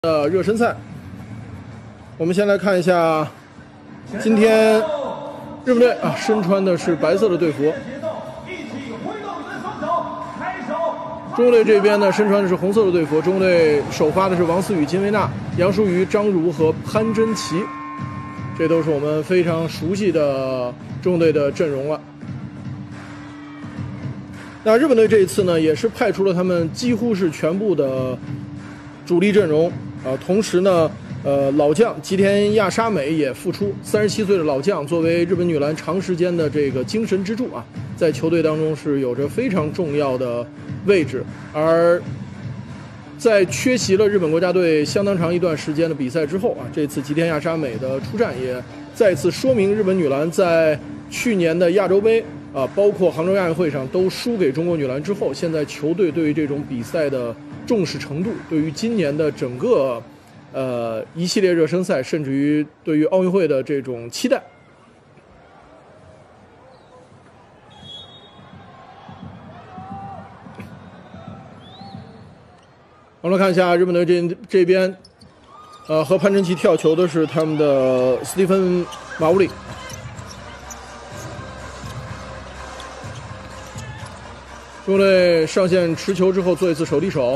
热身赛，我们先来看一下，今天日本队身穿的是白色的队服，中国队这边呢身穿的是红色的队服。中国队首发的是王思雨、金维娜、杨舒瑜、张如和潘真琪，这都是我们非常熟悉的中国队的阵容了。那日本队这一次呢，也是派出了他们几乎是全部的主力阵容。同时呢，老将吉田亚沙美也复出，37岁的老将作为日本女篮长时间的这个精神支柱啊，在球队当中是有着非常重要的位置。而在缺席了日本国家队相当长一段时间的比赛之后啊，这次吉田亚沙美的出战也再次说明日本女篮在去年的亚洲杯包括杭州亚运会上都输给中国女篮之后，现在球队对于这种比赛的重视程度，对于今年的整个一系列热身赛，甚至于对于奥运会的这种期待。我们来看一下日本队这边，和潘真琪跳球的是他们的斯蒂芬·马乌里。中国队上线持球之后做一次手递手。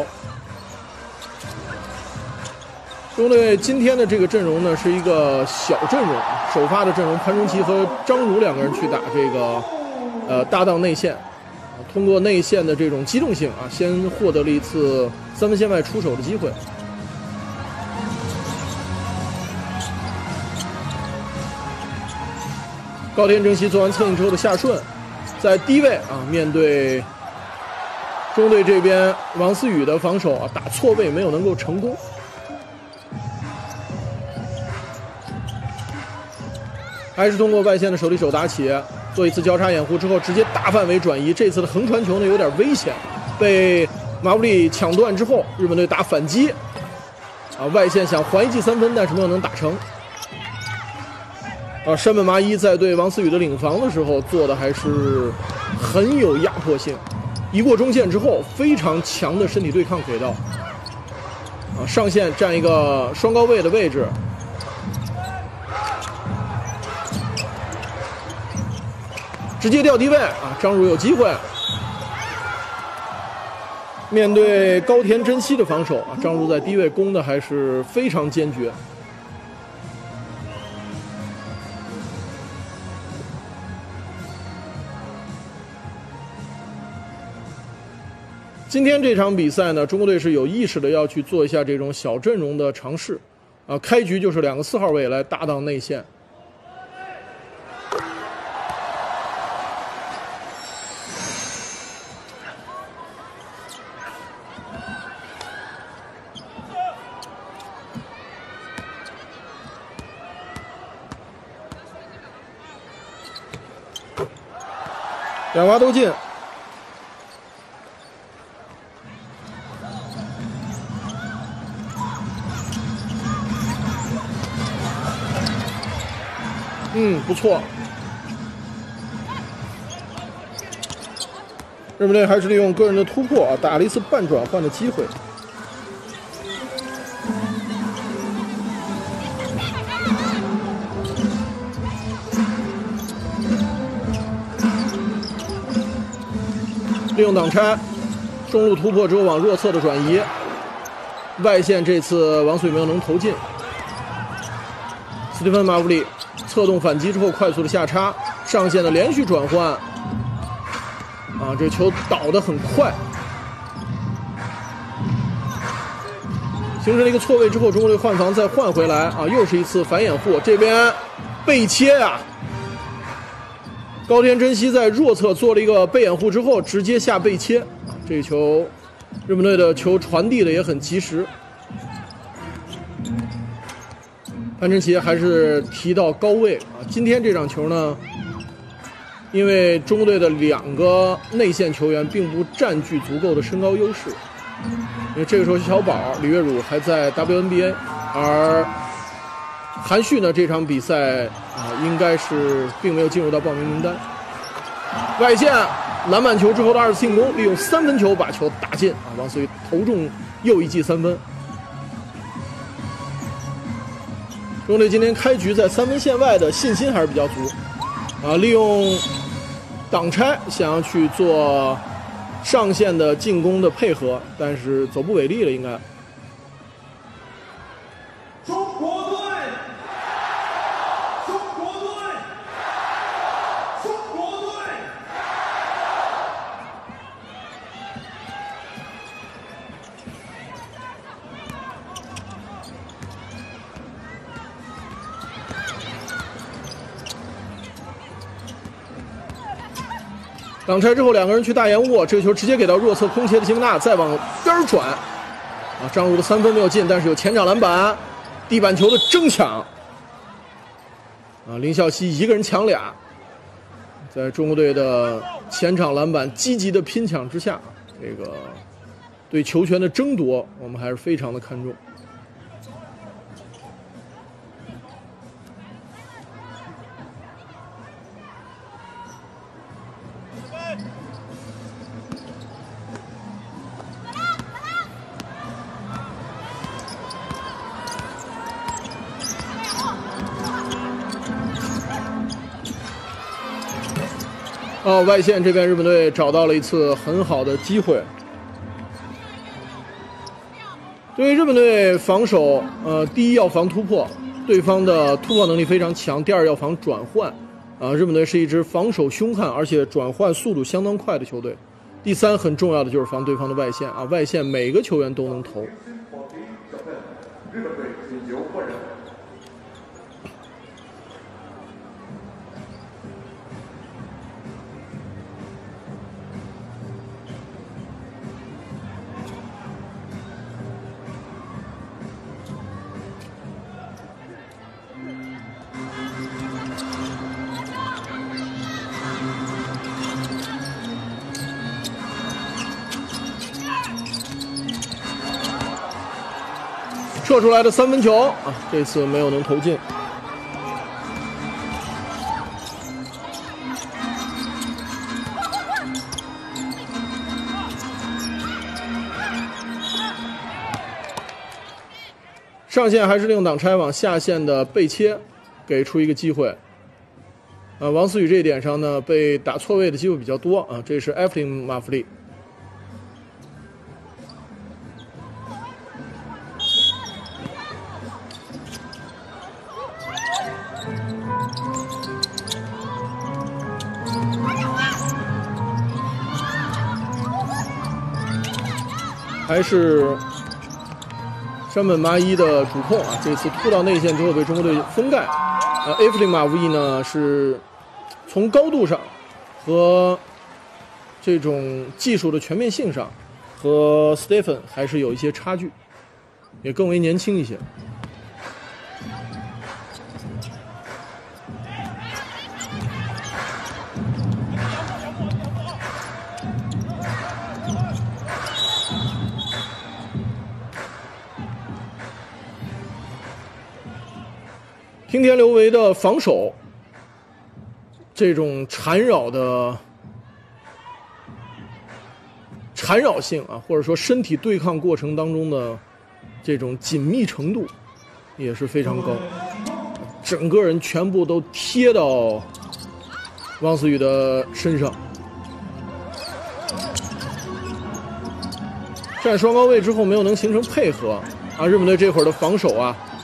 中国队今天的这个阵容呢是一个小阵容，首发的阵容潘真琪和张如两个人去打这个搭档内线，通过内线的这种机动性啊，先获得了一次三分线外出手的机会。高田真希做完策应之后的下顺，在低位面对中国队这边王思雨的防守打错位没有能够成功。还是通过外线的手递手打起，做一次交叉掩护之后直接大范围转移。这次的横传球呢有点危险，被马布里抢断之后，日本队打反击外线想还一记三分，但是没有能打成。山本麻衣在对王思雨的领防的时候做的还是很有压迫性，一过中线之后非常强的身体对抗给到上线站一个双高位的位置，直接掉低位张如有机会面对高田真希的防守张如在低位攻的还是非常坚决。今天这场比赛呢，中国队是有意识的要去做一下这种小阵容的尝试开局就是两个4号位来搭档内线。两娃都进，不错。日本队还是利用个人的突破打了一次半转换的机会。利用挡拆，中路突破之后往弱侧的转移，外线这次王思雨没有能投进。斯蒂芬·马布里策动反击之后快速的下插，上线的连续转换这球倒得很快，形成了一个错位之后，中国队换防再换回来又是一次反掩护，这边背切高田真希在弱侧做了一个背掩护之后直接下背切这球日本队的球传递的也很及时。潘真琪还是提到高位今天这场球呢，因为中国队的2个内线球员并不占据足够的身高优势，因为这个时候小宝、李月汝还在 WNBA， 而韩旭呢这场比赛应该是并没有进入到报名名单。外线篮板球之后的2次进攻，利用3分球把球打进王思雨投中又一记3分。 中国队今天开局在3分线外的信心还是比较足，利用挡拆想要去做上线的进攻的配合，但是走不违例了，应该。 中国队，中国队，中国队。 挡拆之后，两个人去大延误，这个球直接给到弱侧空切的吉姆纳，再往边转。张如的3分没有进，但是有前场篮板。地板球的争抢，林孝熙一个人抢俩，在中国队的前场篮板积极的拼抢之下，这个对球权的争夺，我们还是非常的看重。外线这边日本队找到了一次很好的机会。对于日本队防守，第一要防突破，对方的突破能力非常强；第二要防转换，日本队是一支防守凶悍而且转换速度相当快的球队。第三很重要的就是防对方的外线外线每个球员都能投。 日本队请求换人。 射出来的3分球这次没有能投进。上线还是利用挡拆往下线的背切，给出一个机会。王思雨这一点上呢，被打错位的机会比较多这是埃弗林·马弗利。还是山本麻衣的主控这次突到内线之后被中国队封盖。埃弗林·马弗利呢是从高度上和这种技术的全面性上，和 Stephen 还是有一些差距，也更为年轻一些。听田刘维的防守，这种缠绕性或者说身体对抗过程当中的这种紧密程度也是非常高，整个人全部都贴到汪思雨的身上。站双高位之后没有能形成配合日本队这会儿的防守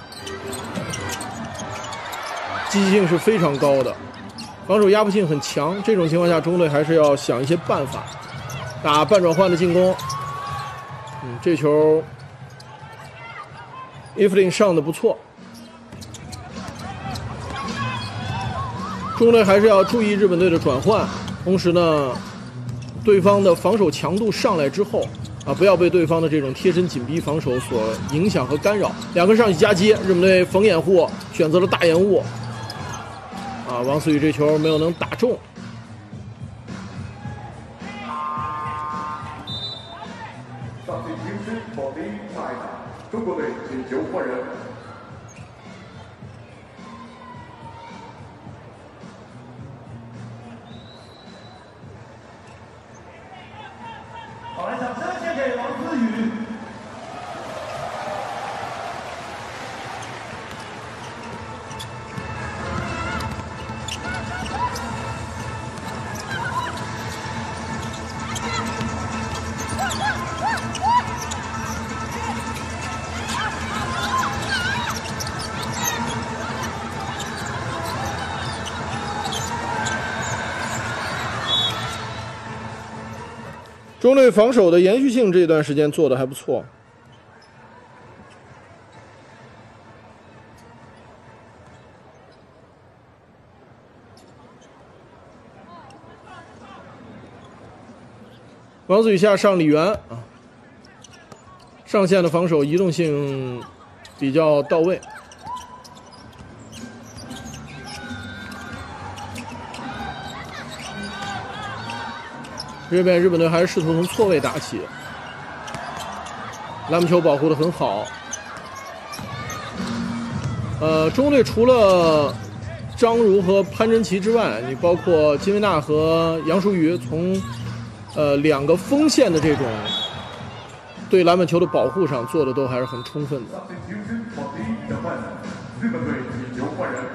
积极性是非常高的，防守压迫性很强。这种情况下，中国队还是要想一些办法，打半转换的进攻。这球伊弗林上的不错，中国队还是要注意日本队的转换，同时呢，对方的防守强度上来之后不要被对方的这种贴身紧逼防守所影响和干扰。两个人上去夹击，日本队逢掩护选择了大延误。王思雨这球没有能打中。 上去平身保敌下一场，中国队请求换人。好，来，掌声献给王思雨。 中队防守的延续性这段时间做的还不错。王子雨下上李源啊，上线的防守移动性比较到位。这边日本队还是试图从错位打起，篮板球保护得很好。中国队除了张如和潘真奇之外，你包括金维纳和杨舒瑜，从两个锋线的这种对篮板球的保护上做的都还是很充分的。 日本队请求换人。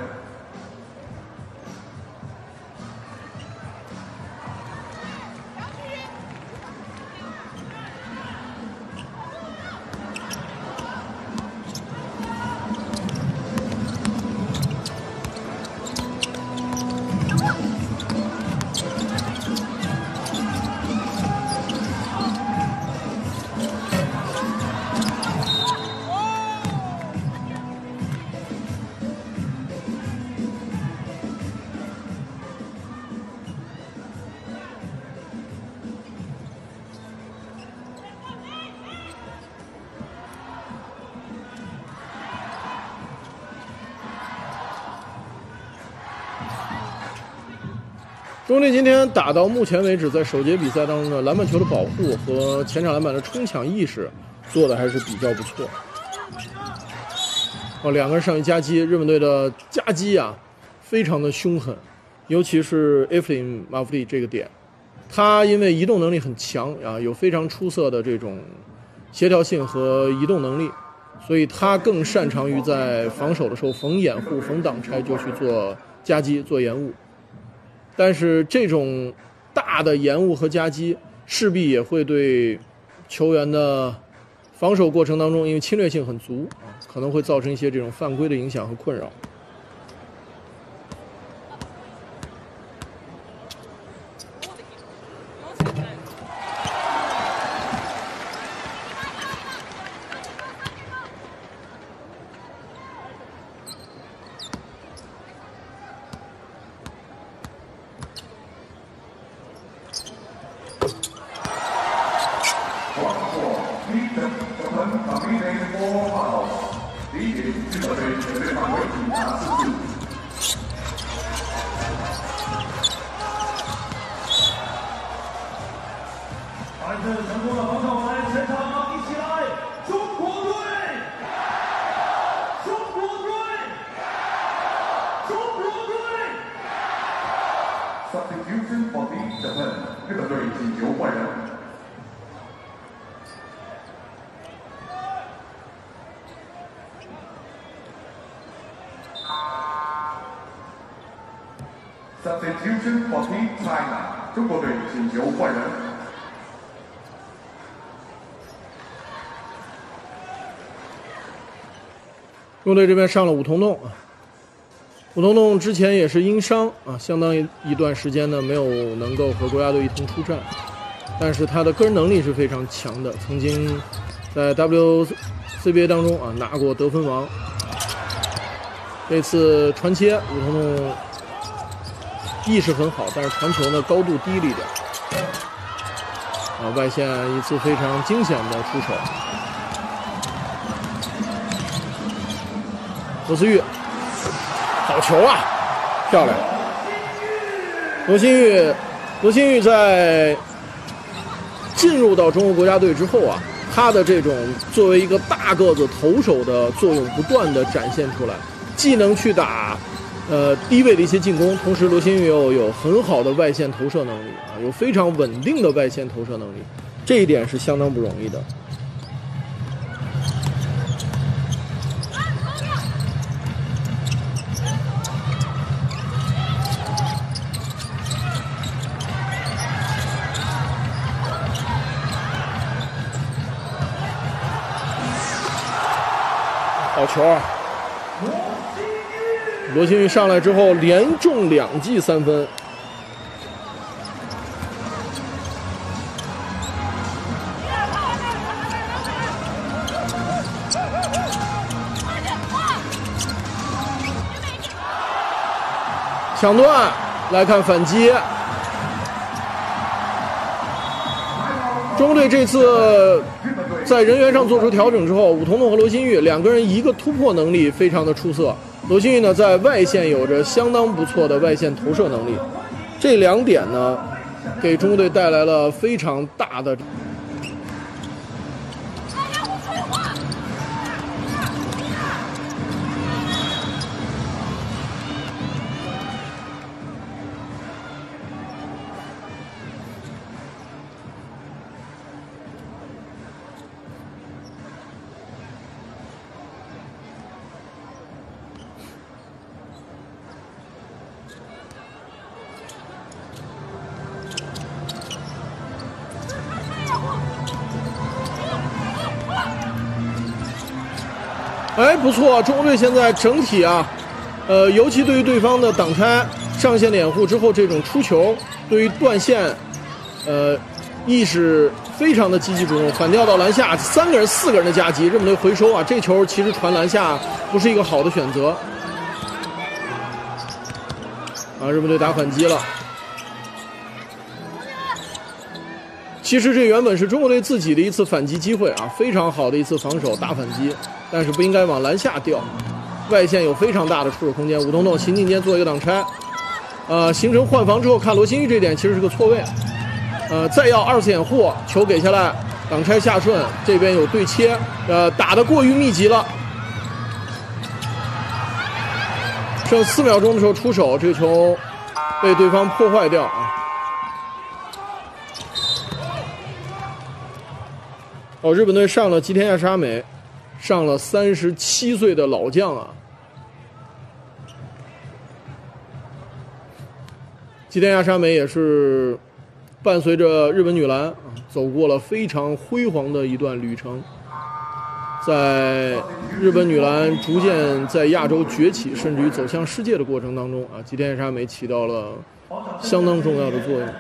中国队今天打到目前为止，在首节比赛当中的篮板球的保护和前场篮板的冲抢意识做的还是比较不错。两个人上去夹击，日本队的夹击啊，非常的凶狠，尤其是 Efraim 马夫利这个点，他因为移动能力很强啊，有非常出色的这种协调性和移动能力，所以他更擅长于在防守的时候逢掩护、逢挡拆就去做夹击、做延误。但是这种大的延误和夹击势必也会对球员的防守过程当中，因为侵略性很足啊，可能会造成一些这种犯规的影响和困扰。 Substitution for the Japan， 日本队请求换人。Substitution for the China， 中国队请求换人。 中国队这边上了武桐洞啊。武桐洞之前也是因伤啊，相当一段时间呢没有能够和国家队一同出战，但是他的个人能力是非常强的，曾经在 WCBA 当中啊拿过得分王。这次传切武桐洞意识很好，但是传球呢高度低了一点，外线一次非常惊险的出手。罗思玉。好球啊，漂亮！罗新玉在进入到中国国家队之后啊，他的这种作为一个大个子投手的作用不断的展现出来，既能去打低位的一些进攻，同时罗新玉又有很好的外线投射能力啊，有非常稳定的外线投射能力，这一点是相当不容易的。好球啊！罗新玉上来之后连中2记3分。 抢断，来看反击。中国队这次在人员上做出调整之后，武桐桐和罗新玉两个人一个突破能力非常的出色，罗新玉呢在外线有着相当不错的外线投射能力，这2点呢给中国队带来了非常大的。哎，不错，中国队现在整体啊，尤其对于对方的挡拆、上线的掩护之后，这种出球，对于断线，意识非常的积极主动，反掉到篮下，3个人、4个人的夹击，日本队回收啊，这球其实传篮下不是一个好的选择。啊，日本队打反击了。其实这原本是中国队自己的一次反击机会啊，非常好的一次防守大反击，但是不应该往篮下掉，外线有非常大的出手空间。武桐桐行进间做一个挡拆，形成换防之后，看罗新玉这点其实是个错位，再要2次掩护，球给下来，挡拆下顺，这边有对切，打得过于密集了，剩4秒钟的时候出手，这个球被对方破坏掉啊。日本队上了吉田亚沙美，上了37岁的老将啊。吉田亚沙美也是伴随着日本女篮走过了非常辉煌的一段旅程，在日本女篮逐渐在亚洲崛起，甚至于走向世界的过程当中啊，吉田亚沙美起到了相当重要的作用。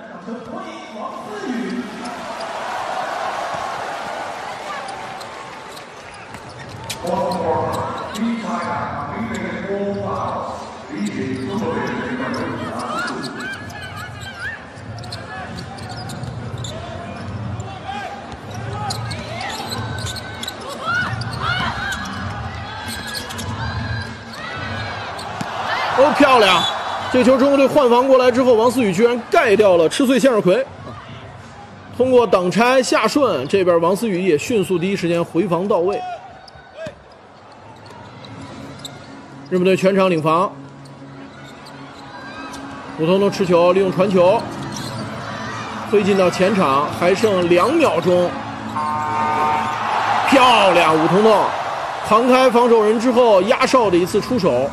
哦，漂亮！这球中国队换防过来之后，王思雨居然盖掉了吃碎向日葵。通过挡拆下顺，这边王思雨也迅速第一时间回防到位。日本队全场领防，武桐桐持球，利用传球推进到前场，还剩2秒钟。漂亮，武桐桐扛开防守人之后压哨的一次出手。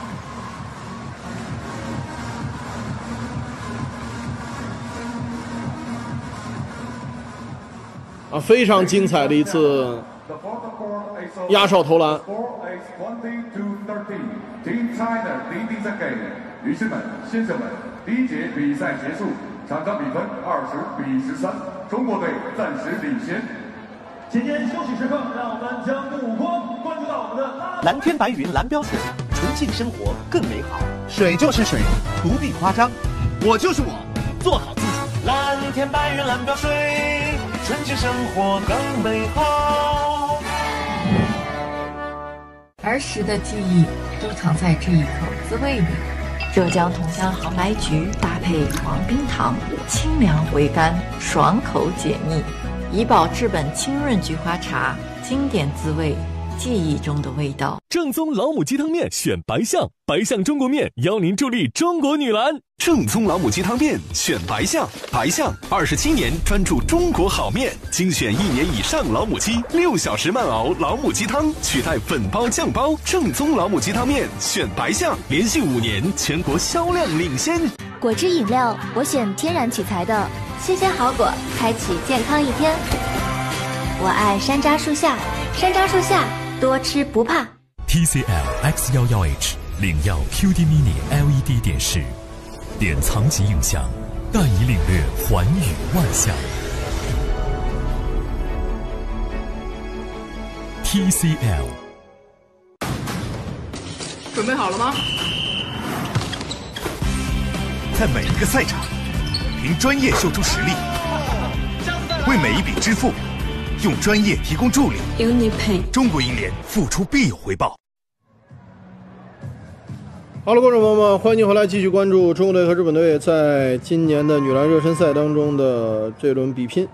非常精彩的一次压哨投篮。 女士们、先生们，第1节比赛结束，场上比分20-13，中国队暂时领先。 今天休息时刻，让我们将目光关注到我们的蓝天白云蓝标水，纯净生活更美好。水就是水，不必夸张。我就是我，做好自己。蓝天白云蓝标水，纯净生活更美好。 儿时的记忆都藏在这一口滋味里。浙江桐乡好白菊搭配黄冰糖，清凉回甘，爽口解腻。怡宝治本清润菊花茶，经典滋味，记忆中的味道。 正宗老母鸡汤面选白象，白象中国面邀您助力中国女篮。 正宗老母鸡汤面选白象，白象27年专注中国好面，精选1年以上老母鸡，6小时慢熬老母鸡汤，取代粉包酱包。正宗老母鸡汤面选白象，连续5年全国销量领先。 果汁饮料我选天然取材的新鲜好果，开启健康一天。我爱山楂树下，山楂树下多吃不怕。 TCL X11H 领耀 QD Mini LED 电视，典藏级影像，概以领略寰宇万象。TCL。 准备好了吗？ 在每一个赛场，凭专业秀出实力，为每一笔支付用专业提供助力。 UniPay， 中国银联，付出必有回报。 好了，观众朋友们，欢迎您回来继续关注中国队和日本队在今年的女篮热身赛当中的这轮比拼。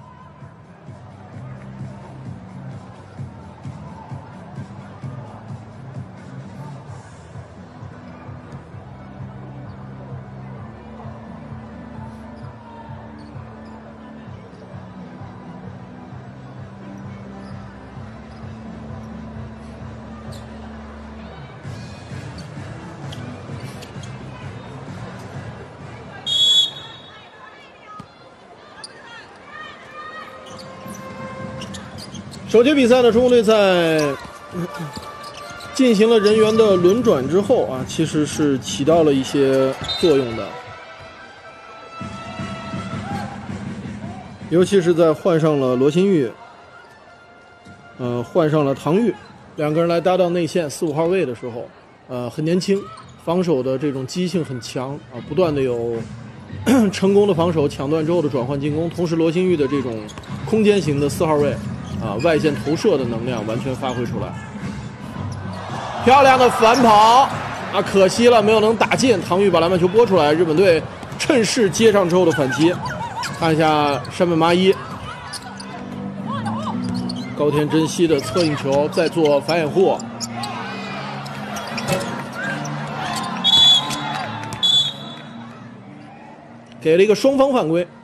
首节比赛呢，中国队在进行了人员的轮转之后啊，其实是起到了一些作用的，尤其是在换上了罗新玉，换上了唐钰，两个人来搭档内线4、5号位的时候，很年轻，防守的这种积极性很强啊，不断的有成功的防守抢断之后的转换进攻，同时罗新玉的这种空间型的4号位。外线投射的能量完全发挥出来，漂亮的反跑啊！可惜了，没有能打进。唐钰把篮板球拨出来，日本队趁势接上之后的反击。看一下山本麻衣，高田真希的策应球，再做反掩护，给了一个双方犯规。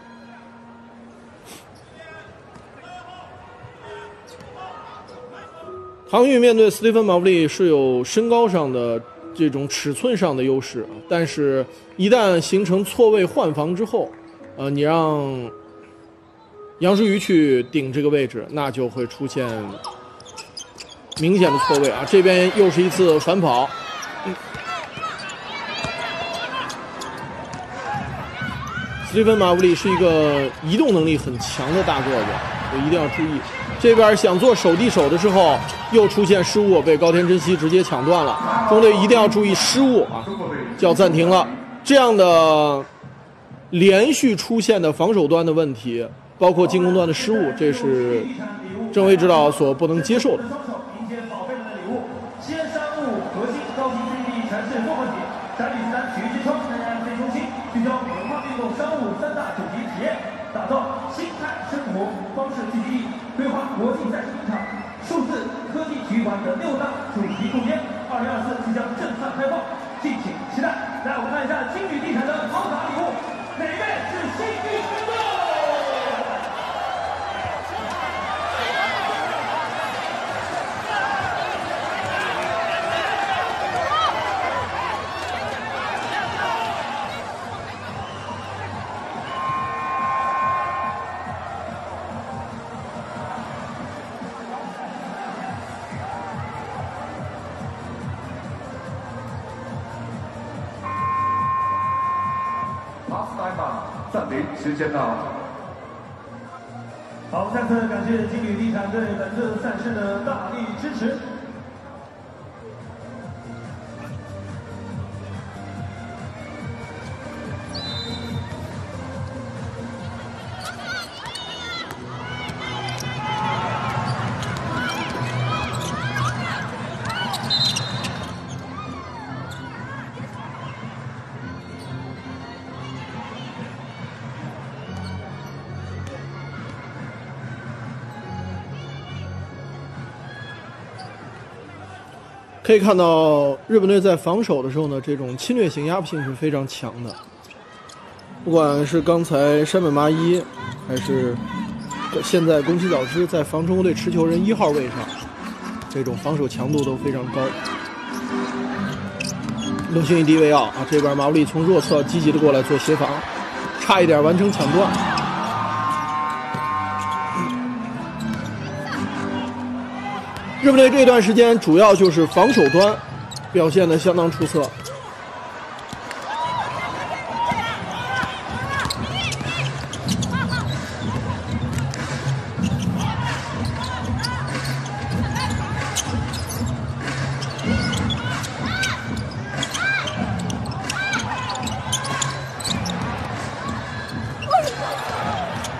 唐钰面对斯蒂芬·马布利是有身高上的这种尺寸上的优势，但是一旦形成错位换防之后，你让杨舒瑜去顶这个位置，那就会出现明显的错位啊！这边又是一次反跑，斯蒂芬·马布利是一个移动能力很强的大个子，一定要注意。这边想做手递手的时候，又出现失误，被高田真希直接抢断了。中队一定要注意失误啊，就要暂停了。这样的连续出现的防守端的问题，包括进攻端的失误，这是郑伟指导所不能接受的。 打造心态生活方式聚集地，规划国际赛事场数字科技体育馆的6大主题空间，2024即将震撼开放，敬请期待。来，我们看一下金旅地产的豪华礼物，哪位是幸运观众？ 暂停，时间到。 好，再次感谢金旅地产对本次赛事的大力支持。 可以看到日本队在防守的时候呢，这种侵略性、压迫性是非常强的。不管是刚才山本麻衣，还是现在宫崎早知在防中国队持球人1号位上，这种防守强度都非常高。罗新宇低位奥啊，这边马布里从弱侧积极的过来做协防，差一点完成抢断。日本队这段时间主要就是防守端表现得相当出色。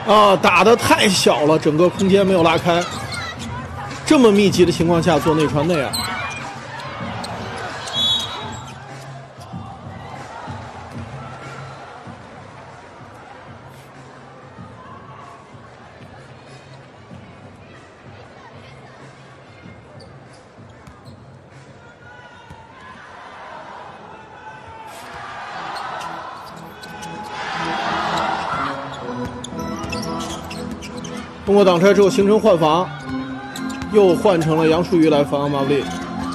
啊，打得太小了，整个空间没有拉开。这么密集的情况下做内传内啊。通过挡拆之后形成换防，又换成了杨舒瑜来防马布里。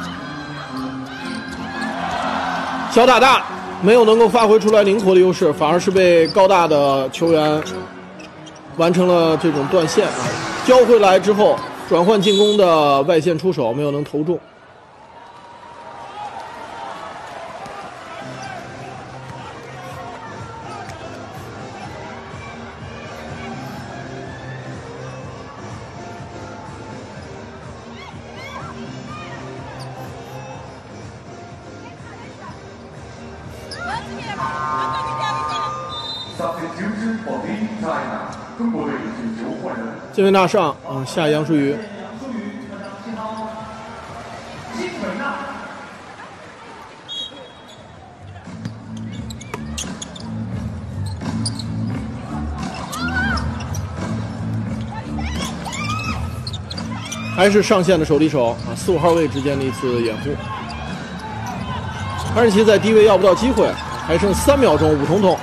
小打大没有能够发挥出来灵活的优势，反而是被高大的球员完成了这种断线啊。交回来之后转换进攻的外线出手没有能投中。金维纳上下杨舒瑜。还是上线的手递手啊，4、5号位之间的一次掩护。哈士奇在低位要不到机会，还剩3秒钟，5统统。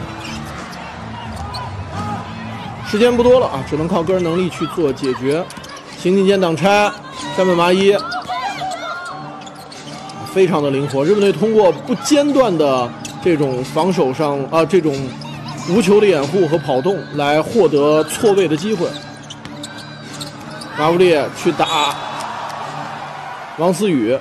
时间不多了啊，只能靠个人能力去做解决。行进间挡拆，山本麻衣非常的灵活。日本队通过不间断的这种防守上这种无球的掩护和跑动来获得错位的机会。马布利去打王思雨。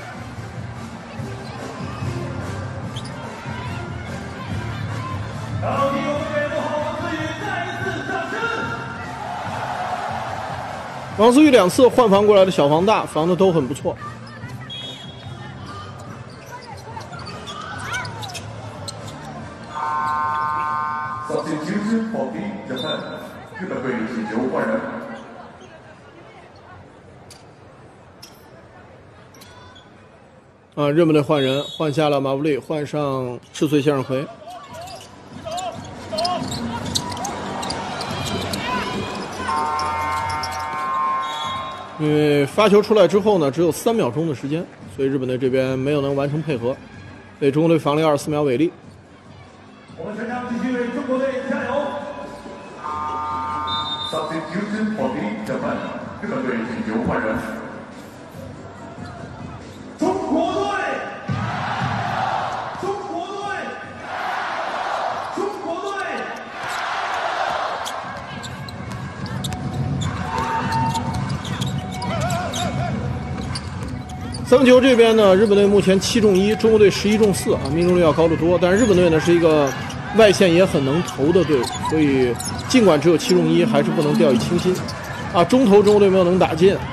王思雨2次换防过来的小防大，防的都很不错。 扫进球之跑低日本，日本队请求换人。 日本队换人，换下了马布利，换上赤穗向日葵。因为发球出来之后呢，只有3秒钟的时间，所以日本队这边没有能完成配合，为中国队防了24秒违例。 我们全场继续为中国队加油！ 扫进球之跑低日本，日本队请求换人。 中国队，中国队，中国队！ 三分球这边呢，日本队目前7中1，中国队11中4啊，命中率要高得多。但是日本队呢是一个外线也很能投的队伍，所以尽管只有7中1，还是不能掉以轻心啊。中投中国队没有能打进。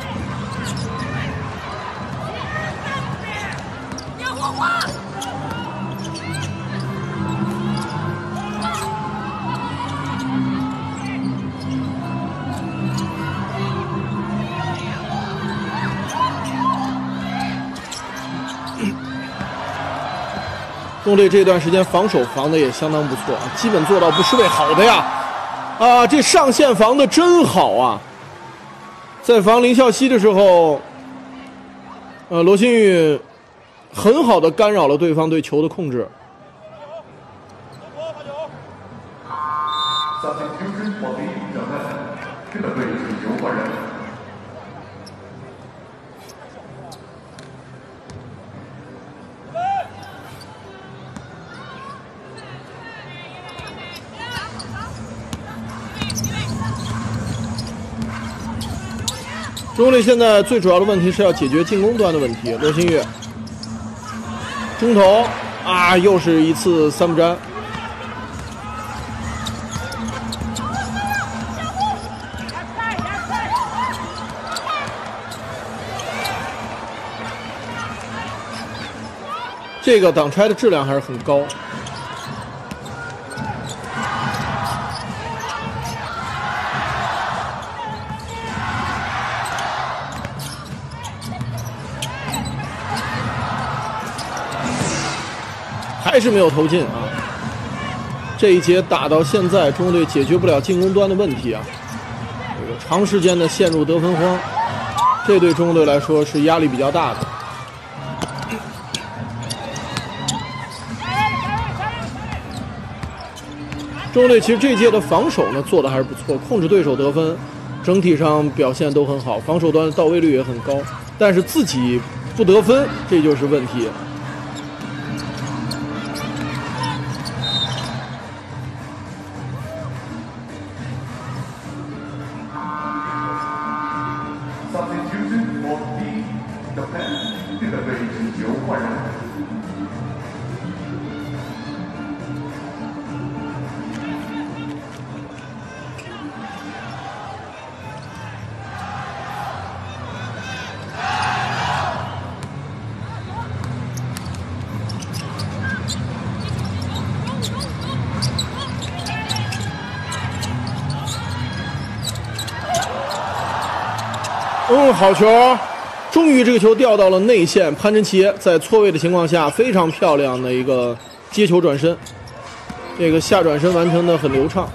中国队这段时间防守防的也相当不错，基本做到不失为好的呀。这上线防的真好啊！在防林孝熙的时候，罗新宇很好的干扰了对方对球的控制。 扫进球之跑低日本，日本队请求换人。 中国队现在最主要的问题是要解决进攻端的问题。罗新宇中投又是一次3不沾。这个挡拆的质量还是很高。 还是没有投进啊。这一节打到现在，中国队解决不了进攻端的问题啊，这个长时间的陷入得分荒，这对中国队来说是压力比较大的。中国队其实这届的防守呢做的还是不错，控制对手得分，整体上表现都很好，防守端的到位率也很高，但是自己不得分，这就是问题。好球！终于这个球掉到了内线，潘真奇在错位的情况下，非常漂亮的一个接球转身，这个下转身完成的很流畅。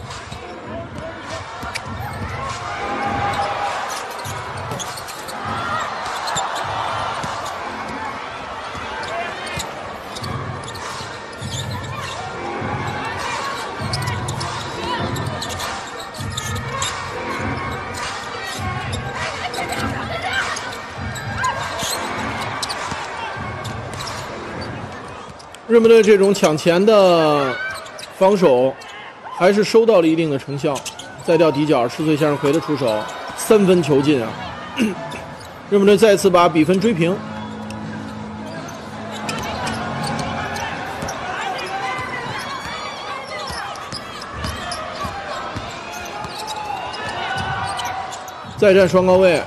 日本队这种抢前的防守还是收到了一定的成效，再掉底角，赤穗向日葵的出手，3分球进啊！日本队再次把比分追平。再战双高位。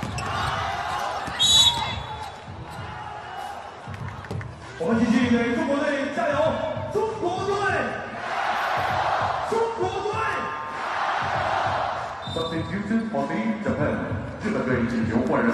我们继续给中国队加油！中国队，中国队 ！Substitution for Japan， 日本队进球换人。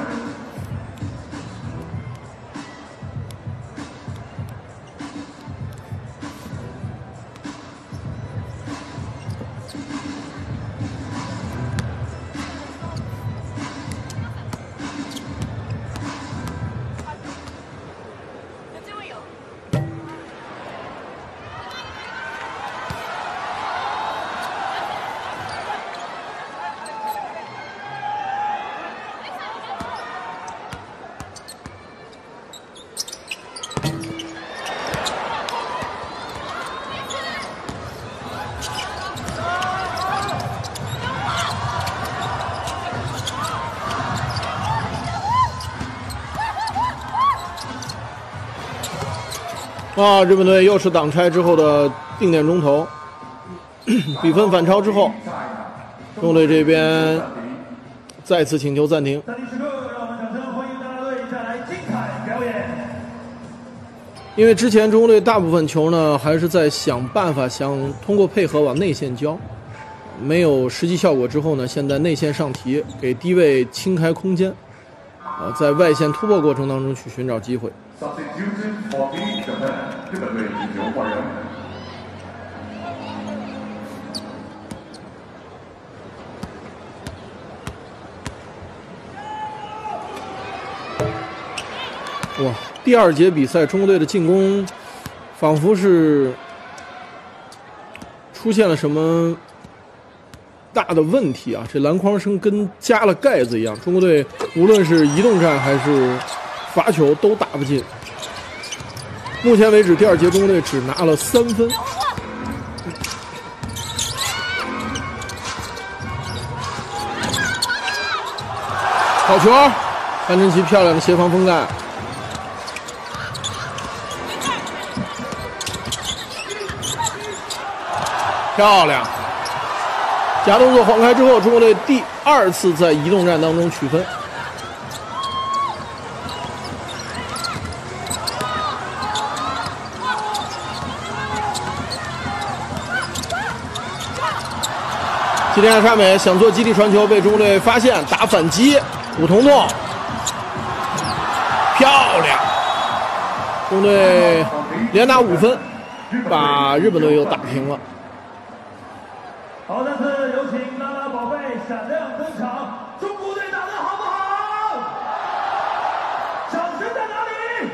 日本队又是挡拆之后的定点中投，比分反超之后，中国队这边再次请求暂停。 暂停时刻，让我们掌声欢迎大家队带来精彩表演。 因为之前中国队大部分球呢还是在想办法想通过配合往内线交，没有实际效果之后呢，现在内线上提，给低位清开空间，在外线突破过程当中去寻找机会。 Substitution for Japan， 日本队进球换人。 哇！第2节比赛，中国队的进攻仿佛是出现了什么大的问题啊！这篮筐声跟加了盖子一样，中国队无论是移动战还是罚球都打不进。目前为止，第2节中国队只拿了3分。好球！潘真奇漂亮的协防封盖。漂亮！假动作晃开之后，中国队第2次在移动战当中取分。吉田亚沙美想做基地传球，被中国队发现，打反击，武桐桐，漂亮！中国队连拿5分。 把日本队又打平了。 好，再次有请拉拉宝贝闪亮登场，中国队打得好不好？掌声在哪里？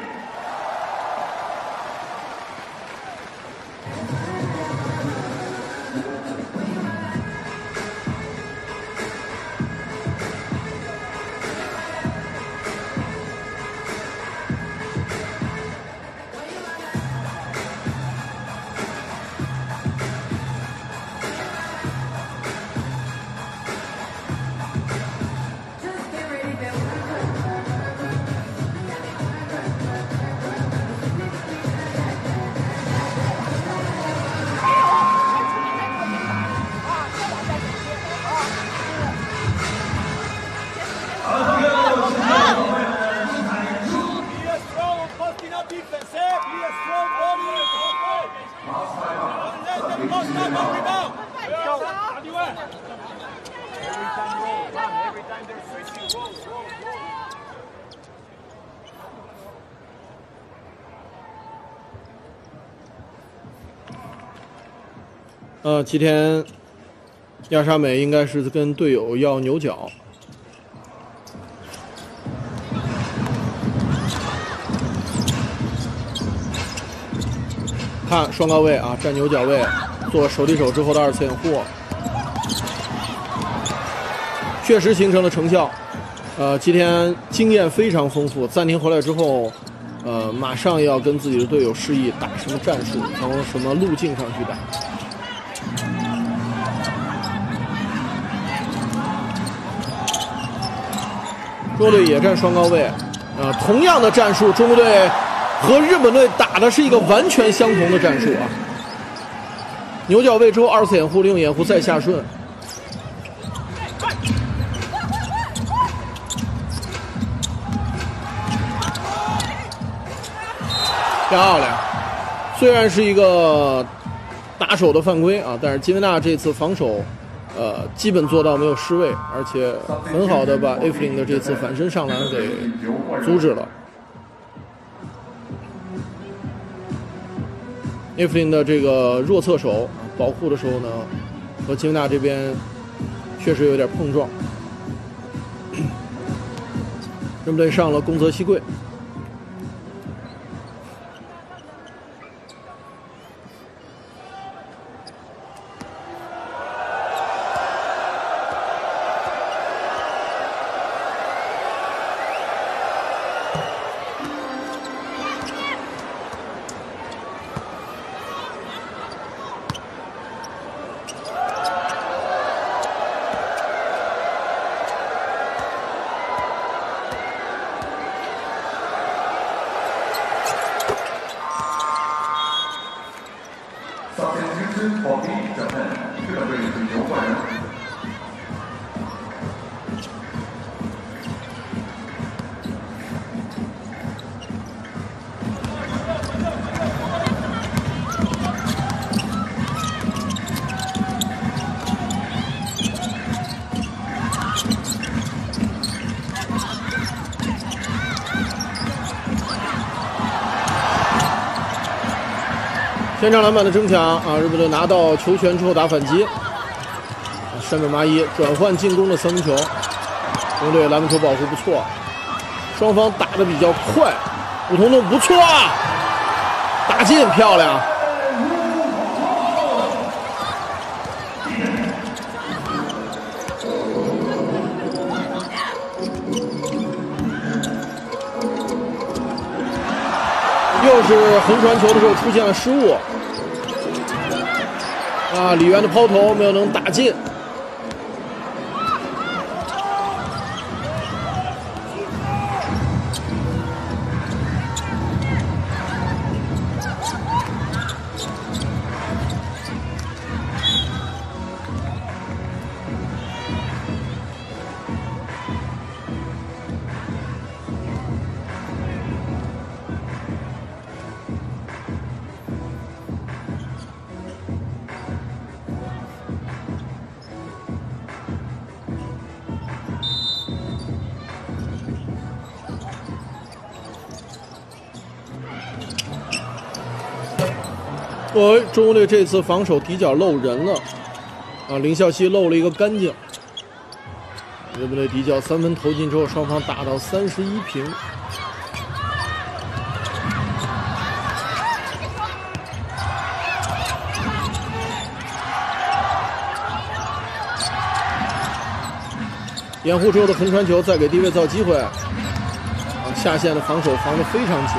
吉田亚沙美应该是跟队友要扭脚。看双高位啊，站牛角位，做手递手之后的2次掩护，确实形成了成效。吉田经验非常丰富，暂停回来之后，马上要跟自己的队友示意打什么战术，从什么路径上去打。中国队也站双高位，同样的战术，中国队和日本队打的是一个完全相同的战术啊！牛角位之后2次掩护，利用掩护再下顺。漂亮，虽然是一个打手的犯规啊，但是基维纳这次防守，基本做到没有失位，而且很好的把埃弗林的这次反身上篮给阻止了。埃弗林的这个弱侧手保护的时候呢，和基维纳这边确实有点碰撞。日本队上了宫泽西贵。前场篮板的争抢啊，日本队拿到球权之后打反击，山本麻衣转换进攻的三分球，中国队篮板球保护不错，双方打得比较快，武桐桐不错啊，打进漂亮。又是横传球的时候出现了失误，啊，李源的抛投没有能打进。 中国队这次防守底角漏人了啊！林孝熙漏了一个干净。日本队底角3分投进之后，双方打到31平。掩护之后的横传球，再给低位造机会。啊，下线的防守防得非常紧。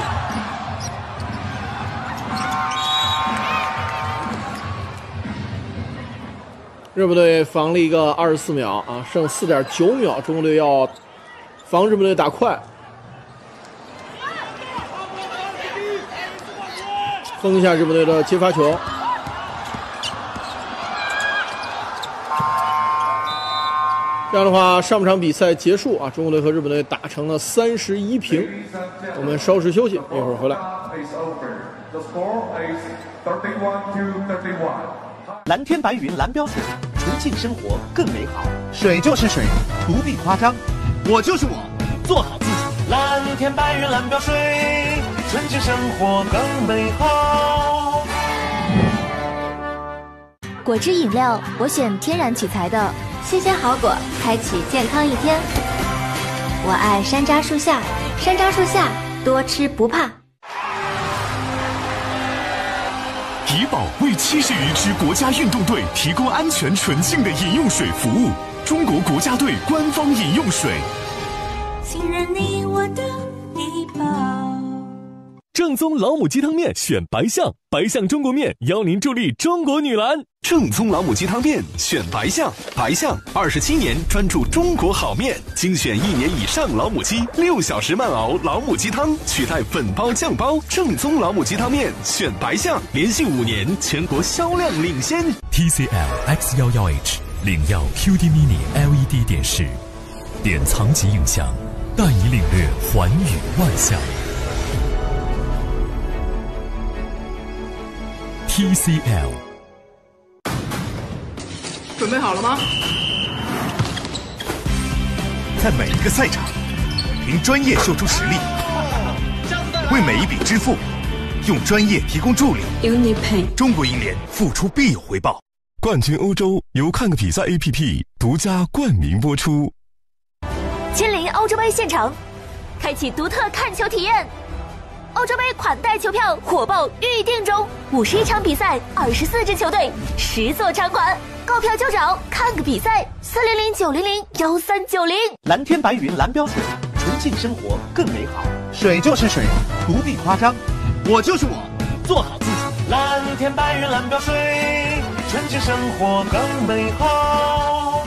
日本队防了一个24秒啊，剩4.9秒，中国队要防日本队打快。封一下日本队的接发球。这样的话，上半场比赛结束啊，中国队和日本队打成了31平。我们稍事休息，一会儿回来。 蓝天白云蓝标准，纯净生活更美好。水就是水，不必夸张。我就是我，做好自己。蓝天白云蓝标水，纯净生活更美好。 果汁饮料，我选天然取材的，新鲜好果，开启健康一天。我爱山楂树下，山楂树下多吃不怕。 怡宝为70余支国家运动队提供安全纯净的饮用水服务，中国国家队官方饮用水。 信任你我的怡宝。 正宗老母鸡汤面选白象，白象中国面邀您助力中国女篮。 正宗老母鸡汤面选白象，白象27年专注中国好面，精选1年以上老母鸡，6小时慢熬老母鸡汤，取代粉包酱包。正宗老母鸡汤面选白象，连续5年全国销量领先。 TCL X11H 领耀 QD Mini LED 电视，典藏级影像，大仪领略寰宇万象。TCL。 准备好了吗？ 在每一个赛场，凭专业秀出实力，为每一笔支付用专业提供助力。 UniPay， 中国银联，付出必有回报。 冠军欧洲由看个比赛 APP 独家冠名播出。 亲临欧洲杯现场，开启独特看球体验。欧洲杯款待球票火爆预定中，51场比赛，24支球队，10座场馆，购票就找看个比赛，400-900-1390。 蓝天白云蓝标准，纯净生活更美好。水就是水，不必夸张。我就是我，做好自己。蓝天白云蓝标水，纯净生活更美好。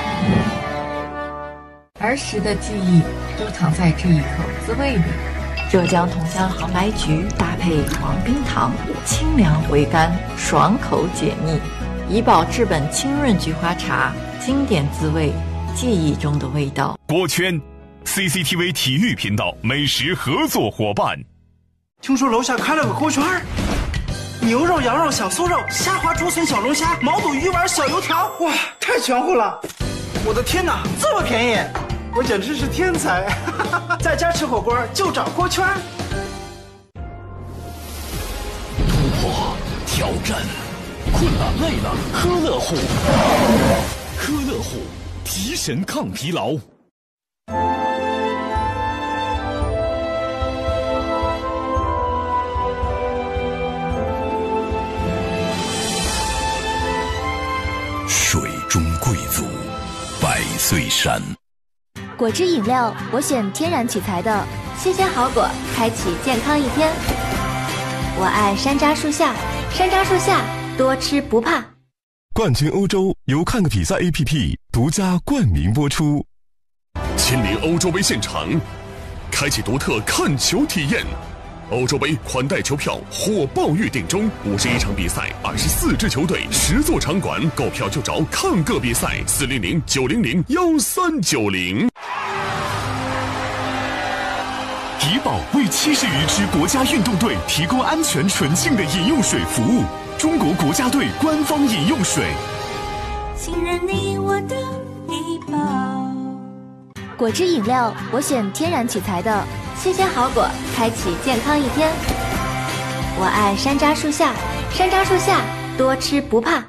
儿时的记忆都藏在这一口滋味里。浙江桐乡好买菊搭配黄冰糖，清凉回甘，爽口解腻。怡宝治本清润菊花茶，经典滋味，记忆中的味道。 锅圈 CCTV 体育频道美食合作伙伴。 听说楼下开了个锅圈，牛肉、羊肉、小酥肉、虾滑、竹笋、小龙虾、毛肚、鱼丸、小油条，哇，太全乎了！我的天哪，这么便宜！我简直是天才！在家吃火锅就找锅圈。 突破、挑战，困了累了，喝乐虎。喝乐虎，提神抗疲劳。 水中贵族，百岁山。 果汁饮料，我选天然取材的，新鲜好果，开启健康一天。我爱山楂树下，山楂树下多吃不怕。 冠军欧洲由看个比赛 APP 独家冠名播出。 亲临欧洲杯现场，开启独特看球体验。欧洲杯款待球票火爆预定中，51场比赛，24支球队，10座场馆，购票就找看个比赛，400-900-1390。怡宝为70余支国家运动队提供安全纯净的饮用水服务，中国国家队官方饮用水。 信任你我的怡宝。 果汁饮料，我选天然取材的，新鲜好果，开启健康一天。我爱山楂树下， 山楂树下，多吃不怕。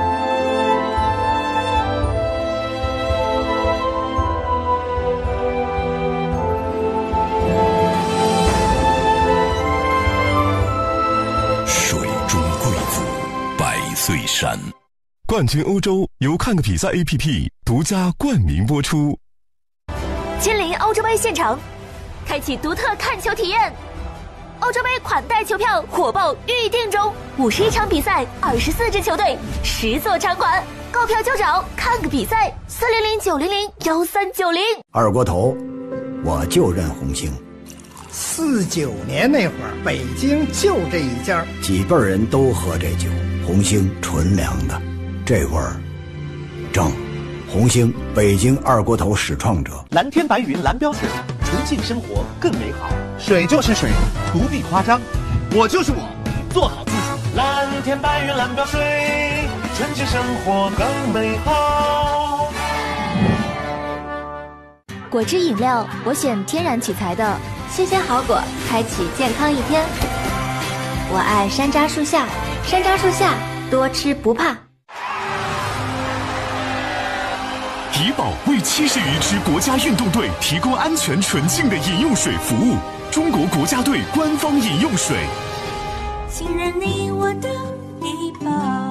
水中贵族，百岁山。 冠军欧洲由看个比赛 APP 独家冠名播出。 亲临欧洲杯现场，开启独特看球体验。欧洲杯款待球票火爆预定中，51场比赛，24支球队，10座场馆，购票就找看个比赛，400-900-1390。 二锅头，我就认红星。 49年那会儿，北京就这一家， 几辈人都喝这酒，红星纯粮的。这味儿正，红星北京二锅头始创者。 蓝天白云蓝标水，纯净生活更美好。水就是水，不必夸张。我就是我，做好自己。蓝天白云蓝标水，纯净生活更美好。 果汁饮料，我选天然取材的， 新鲜好果，开启健康一天。我爱山楂树下，山楂树下，多吃不怕。 怡宝为70余支国家运动队提供安全纯净的饮用水服务，中国国家队官方饮用水。 信任你我的怡宝。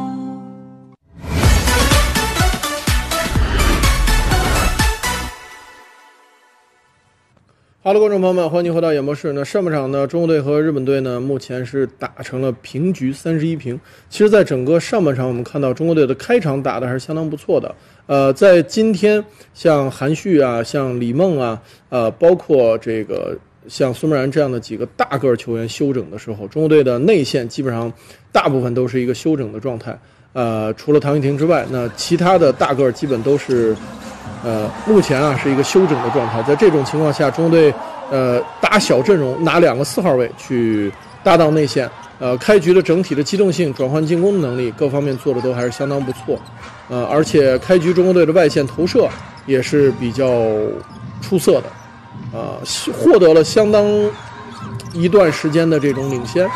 好的，观众朋友们，欢迎回到演播室。那上半场呢，中国队和日本队呢，目前是打成了平局，31平。其实，在整个上半场，我们看到中国队的开场打的还是相当不错的。在今天，像韩旭啊，像李梦啊，包括这个像孙梦然这样的几个大个球员休整的时候，中国队的内线基本上大部分都是一个休整的状态。除了唐雨婷之外，那其他的大个基本都是。目前啊是一个休整的状态，在这种情况下，中国队打小阵容，拿2个4号位去搭档内线，开局的整体的机动性、转换进攻的能力各方面做的都还是相当不错，而且开局中国队的外线投射也是比较出色的，获得了相当一段时间的这种领先。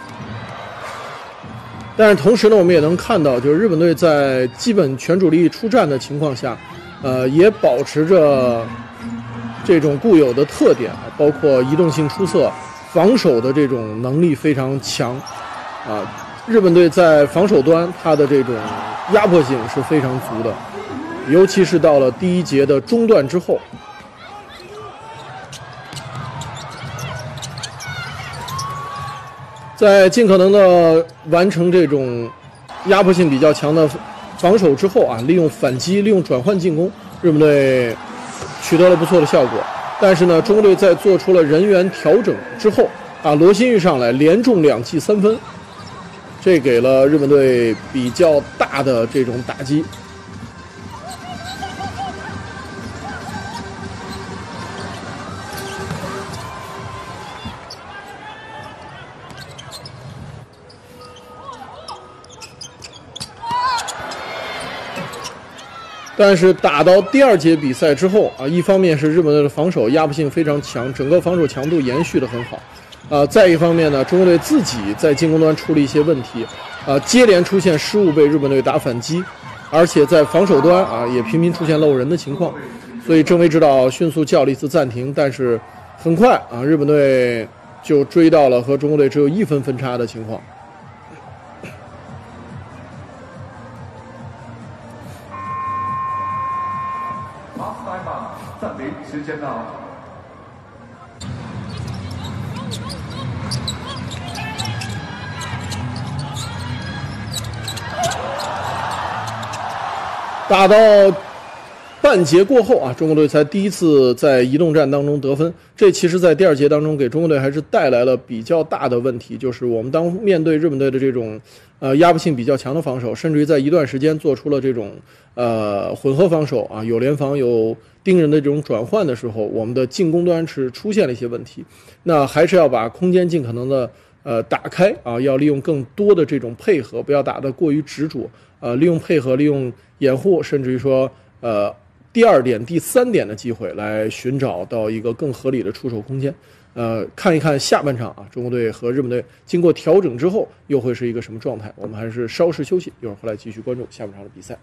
但是同时呢，我们也能看到，就是日本队在基本全主力出战的情况下。也保持着这种固有的特点，包括移动性出色，防守的这种能力非常强。日本队在防守端，它的这种压迫性是非常足的，尤其是到了第1节的中段之后。在尽可能的完成这种压迫性比较强的防守之后啊，利用反击，利用转换进攻，日本队取得了不错的效果。但是呢，中国队在做出了人员调整之后啊，罗新玉上来连中2记3分，这给了日本队比较大的这种打击。但是打到第2节比赛之后啊，一方面是日本队的防守压迫性非常强，整个防守强度延续得很好，再一方面呢，中国队自己在进攻端出了一些问题，接连出现失误被日本队打反击，而且在防守端啊也频频出现漏人的情况，所以郑维指导迅速叫了一次暂停，但是很快啊，日本队就追到了和中国队只有1分分差的情况。 暂停，时间到。 打到半节过后啊，中国队才第一次在移动战当中得分。这其实在第2节当中给中国队还是带来了比较大的问题，就是我们当面对日本队的这种压迫性比较强的防守，甚至于在一段时间做出了这种混合防守啊，有联防有盯人的这种转换的时候，我们的进攻端是出现了一些问题。那还是要把空间尽可能的打开啊，要利用更多的这种配合，不要打得过于执着，利用配合，利用掩护，甚至于说第2点、第3点的机会来寻找到一个更合理的出手空间。 看一看下半场啊，中国队和日本队经过调整之后又会是一个什么状态。我们还是稍事休息，一会儿回来继续关注下半场的比赛。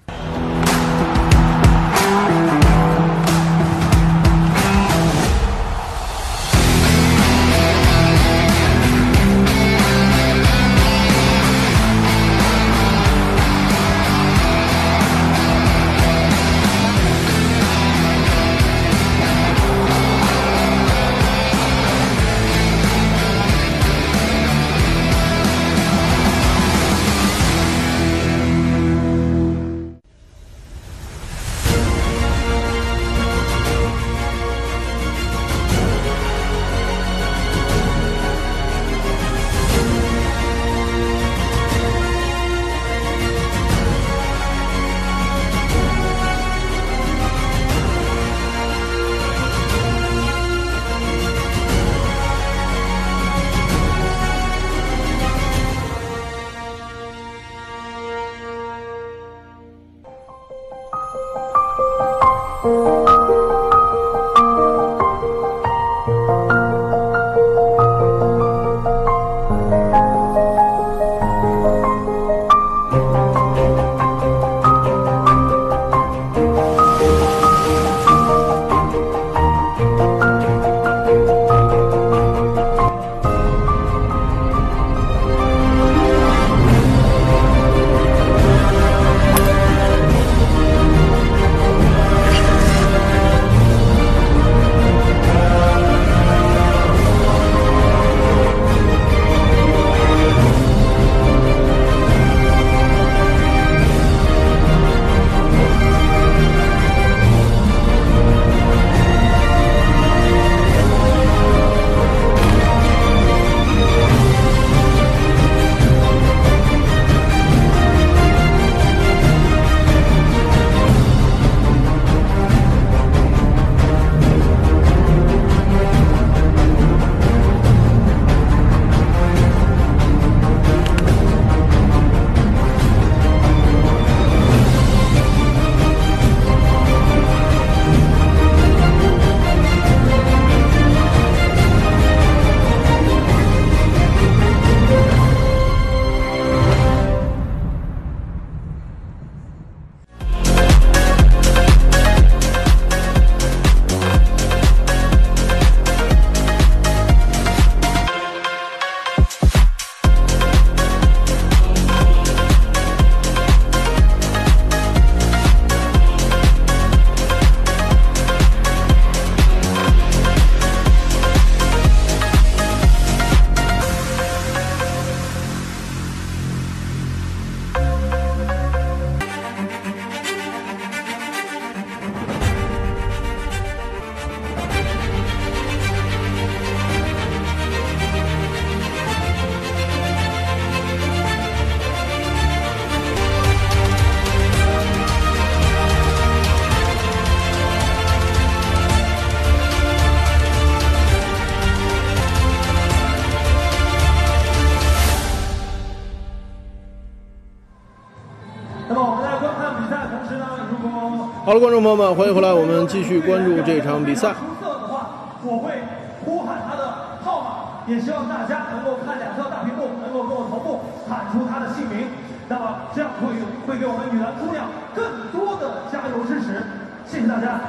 好了，观众朋友们，欢迎回来，我们继续关注这场比赛。 我会呼喊他的号码，也希望大家能够看两侧大屏幕，能够跟我同步喊出他的姓名。那么这样会给我们女篮姑娘更多的加油支持。谢谢大家。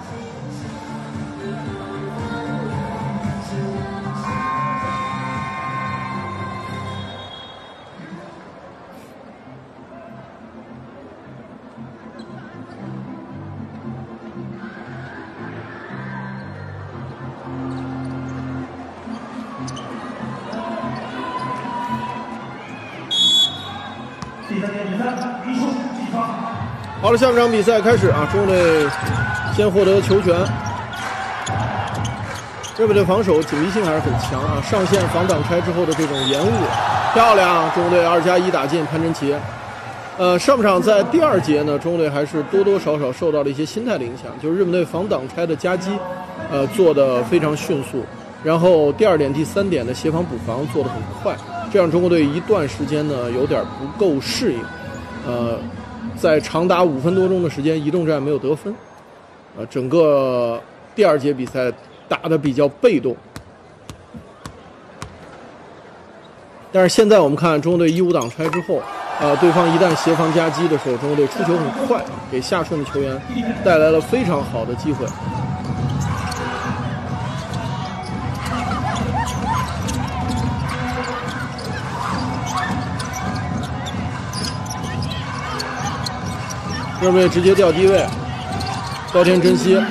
好了，下半场比赛开始啊！中国队先获得球权，日本队防守紧逼性还是很强啊！上线防挡拆之后的这种延误，漂亮！中国队2+1打进潘真奇。上半场在第二节呢，中国队还是多多少少受到了一些心态的影响，就是日本队防挡拆的夹击，做得非常迅速，然后第二点、第三点的协防补防做得很快，这样中国队一段时间呢有点不够适应，在长达5分多钟的时间，移动战没有得分，整个第二节比赛打得比较被动， 但是现在我们看中国队1-5挡拆之后，对方一旦协防夹击的时候，中国队出球很快，给下顺的球员带来了非常好的机会。日本队直接调低位，高田真希，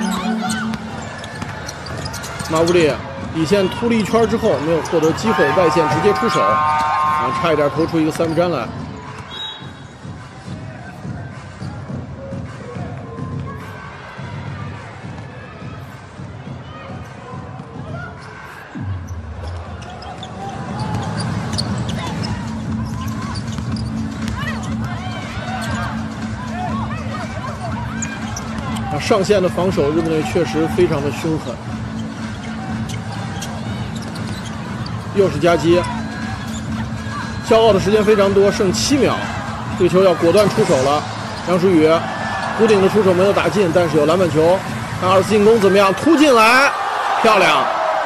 马布里底线突了一圈之后没有获得机会，外线直接出手，差一点投出一个3分粘来。上线的防守，日本队确实非常的凶狠。又是夹击，消耗的时间非常多，剩7秒，这个球要果断出手了。杨舒宇弧顶的出手没有打进，但是有篮板球。看2次进攻怎么样，突进来，漂亮。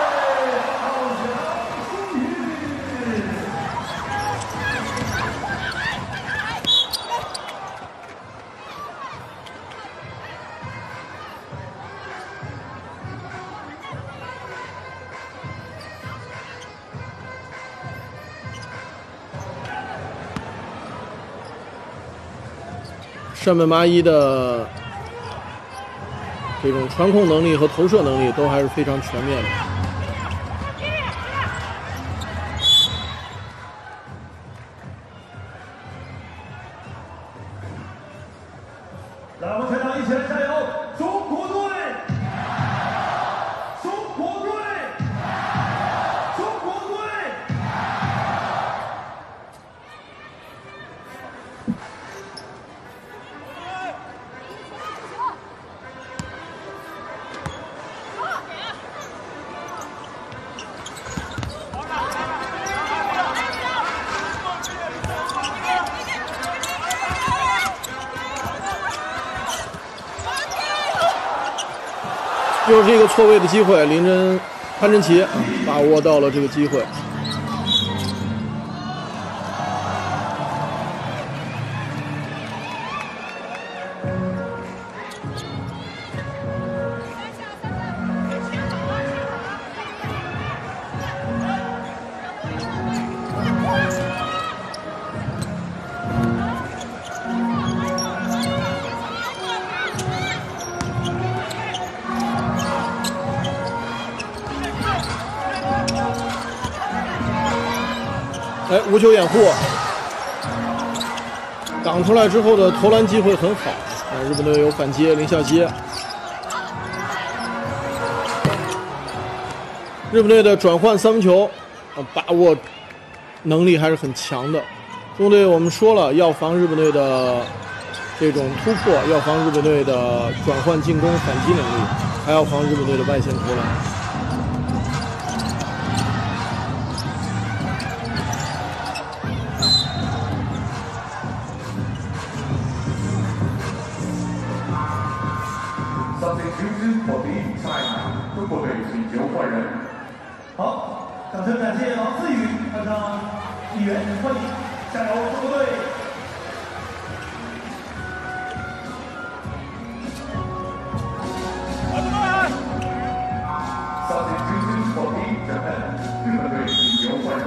山本麻衣的这种传控能力和投射能力都还是非常全面的。 来，我们全场一起来加油！中国队！中国队！中国队！ 又是一个错位的机会，潘真奇把握到了这个机会。无球掩护，挡出来之后的投篮机会很好。日本队有反击，林孝基。日本队的转换3分球，把握能力还是很强的。中国队我们说了，要防日本队的这种突破，要防日本队的转换进攻反击能力，还要防日本队的外线投篮。 中国队请求换人。 好，掌声感谢王思雨换上1员，欢迎，加油中国队！ 三点青春火力战胜，日本队请求换人。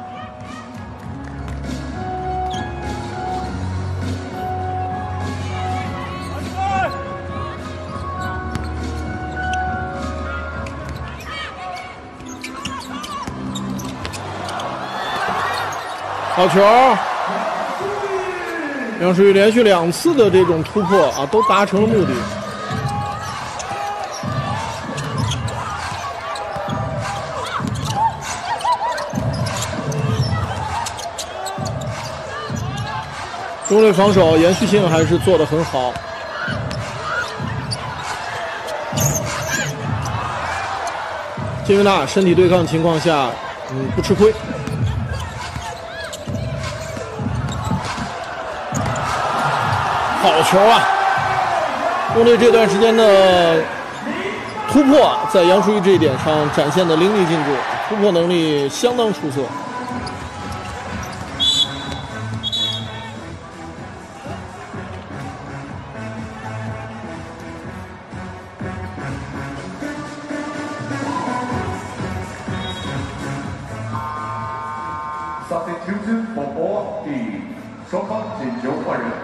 好球！杨舒宇连续2次的这种突破都达成了目的。中国队防守延续性还是做得很好。金维纳身体对抗情况下，不吃亏。好球啊！中国队这段时间的突破，在杨舒瑜这一点上展现的淋漓尽致，突破能力相当出色。 Substitution for all team， 双方进球换人。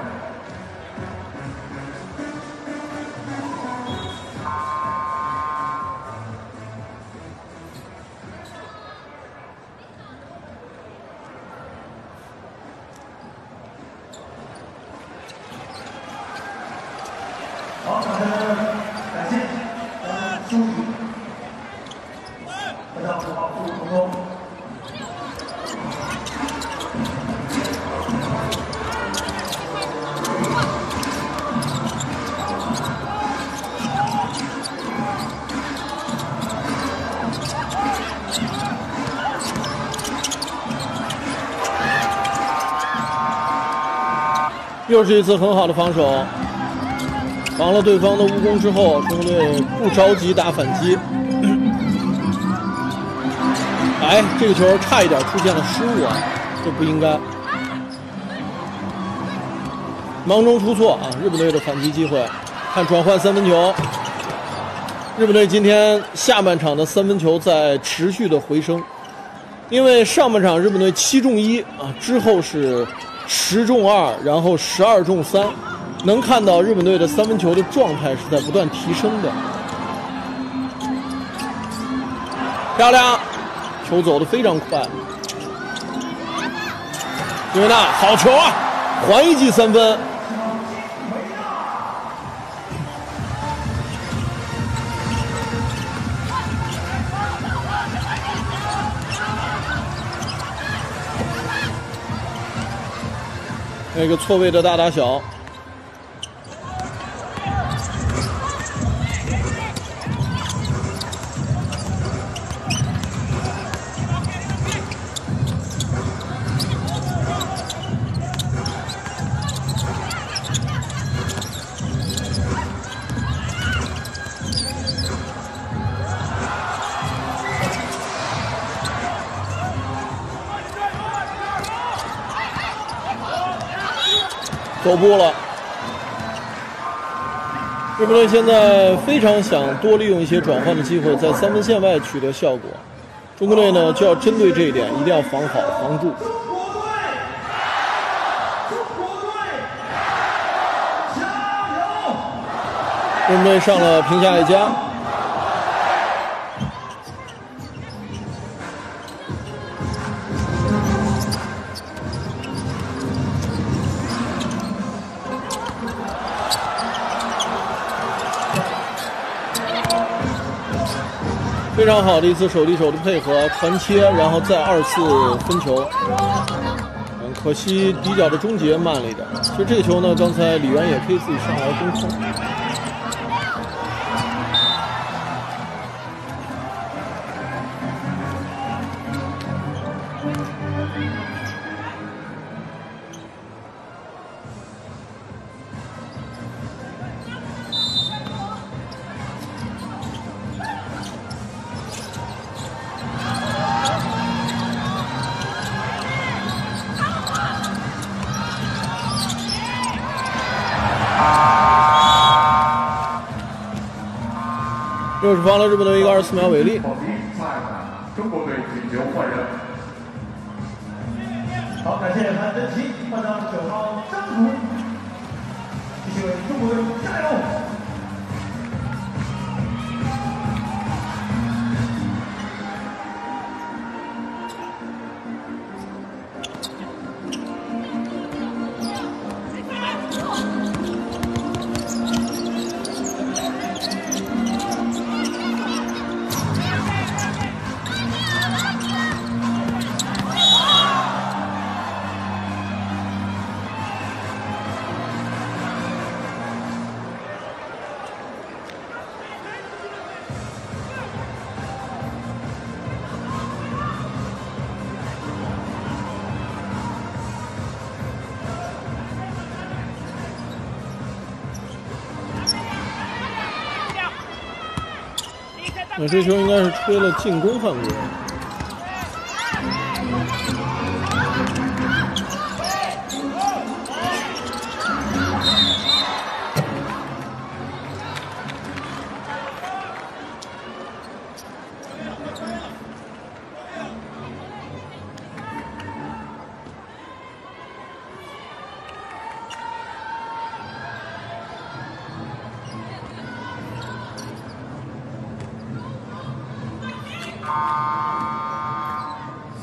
好，掌声感谢书记，非常好，祝成功。 又是一次很好的防守，防了对方的误攻之后，中国队不着急打反击。哎，这个球差一点出现了失误啊，这不应该。忙中出错啊！日本队的反击机会，看转换三分球。日本队今天下半场的三分球在持续的回升，因为上半场日本队7中1啊，之后是10中2，然后12中3，能看到日本队的三分球的状态是在不断提升的。漂亮，球走得非常快。因为那好球啊，还一记3分。那个错位的大小，走步了。日本队现在非常想多利用一些转换的机会，在3分线外取得效果。中国队呢就要针对这一点，一定要防好防住。日本队上了屏下一家。非常好的一次手递手的配合，传切，然后再2次分球。可惜底角的终结慢了一点。其实这个球呢，刚才李渊也可以自己上来攻控。又是防了日本队一个24秒违例。 中国队进球换人。 好，感谢韩振奇换上9号张楚，继续为中国队加油！ 这球应该是吹了进攻犯规。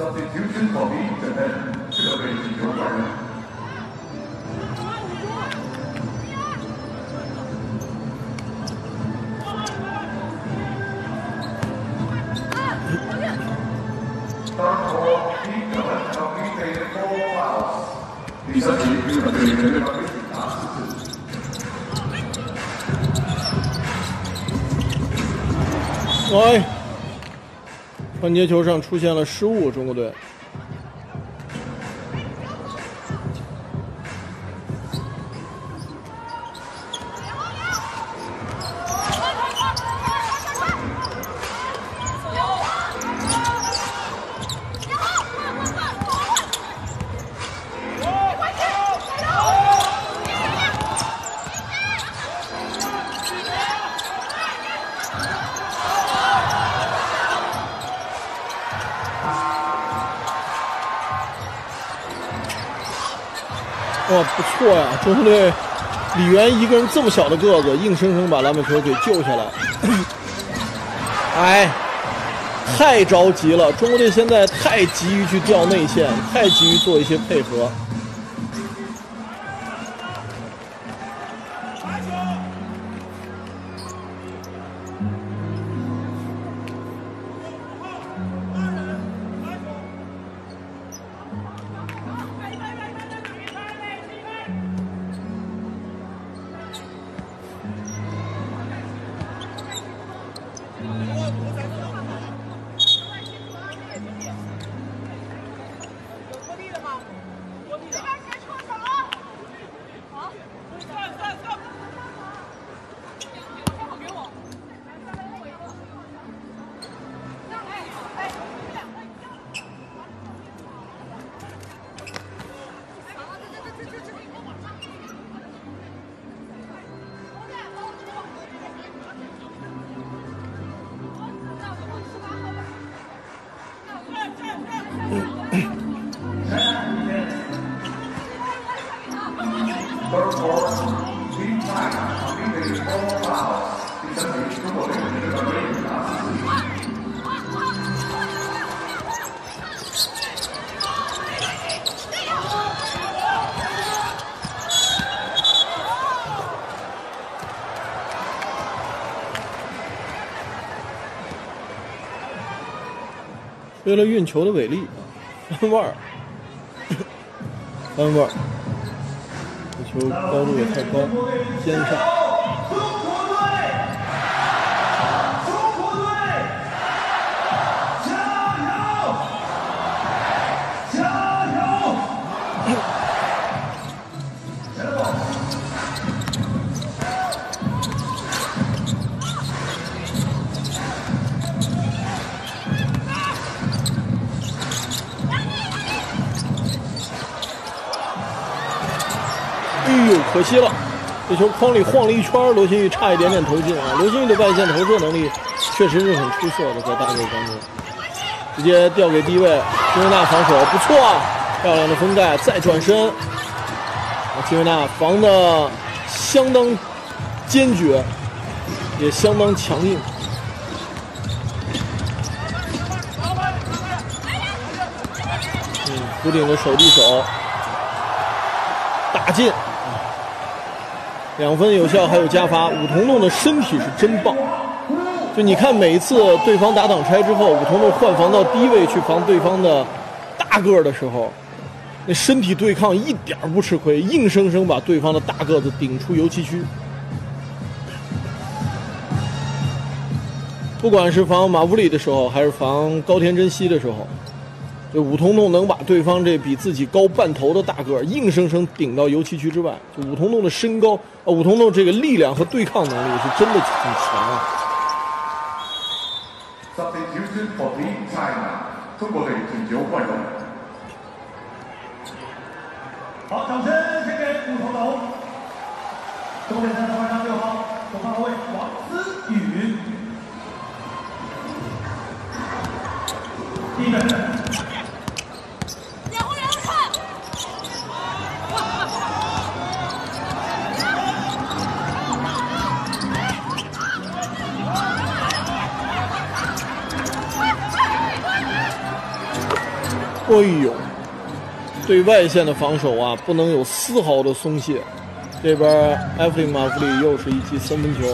Substitution for me, Japan， 这个被进球换人。第三局，日本队针对方队拿4次。 哎，传接球上出现了失误，中国队。哇，不错呀！中国队李源一个人这么小的个子，硬生生把篮板球给救下来。哎，太着急了！中国队现在太急于去调内线，太急于做一些配合。为了运球的伟力，翻腕儿，翻腕儿，这球高度也太高，肩上。可惜了，这球筐里晃了一圈，罗新玉差一点点投进啊！罗新玉的外线投射能力确实是很出色的，在大队当中，直接调给低位，金维纳防守不错啊，漂亮的封盖，再转身，金维纳防的相当坚决，也相当强硬。弧顶的手递手，打进。2分有效，还有加罚。武桐洞的身体是真棒，就你看每一次对方打挡拆之后，武桐洞换防到低位去防对方的大个的时候，那身体对抗一点不吃亏，硬生生把对方的大个子顶出油漆区。不管是防马布里的时候，还是防高田真希的时候，就武桐洞能把对方这比自己高半头的大个硬生生顶到油漆区之外。就武桐洞的身高，武桐洞这个力量和对抗能力是真的很强啊。 Substitution for Team China， 中国队进球换人。 好，掌声献给武桐洞。中国队3号6号中后卫王思雨。第一个。 哎呦，对外线的防守啊，不能有丝毫的松懈。这边埃弗里马弗里又是一记三分球。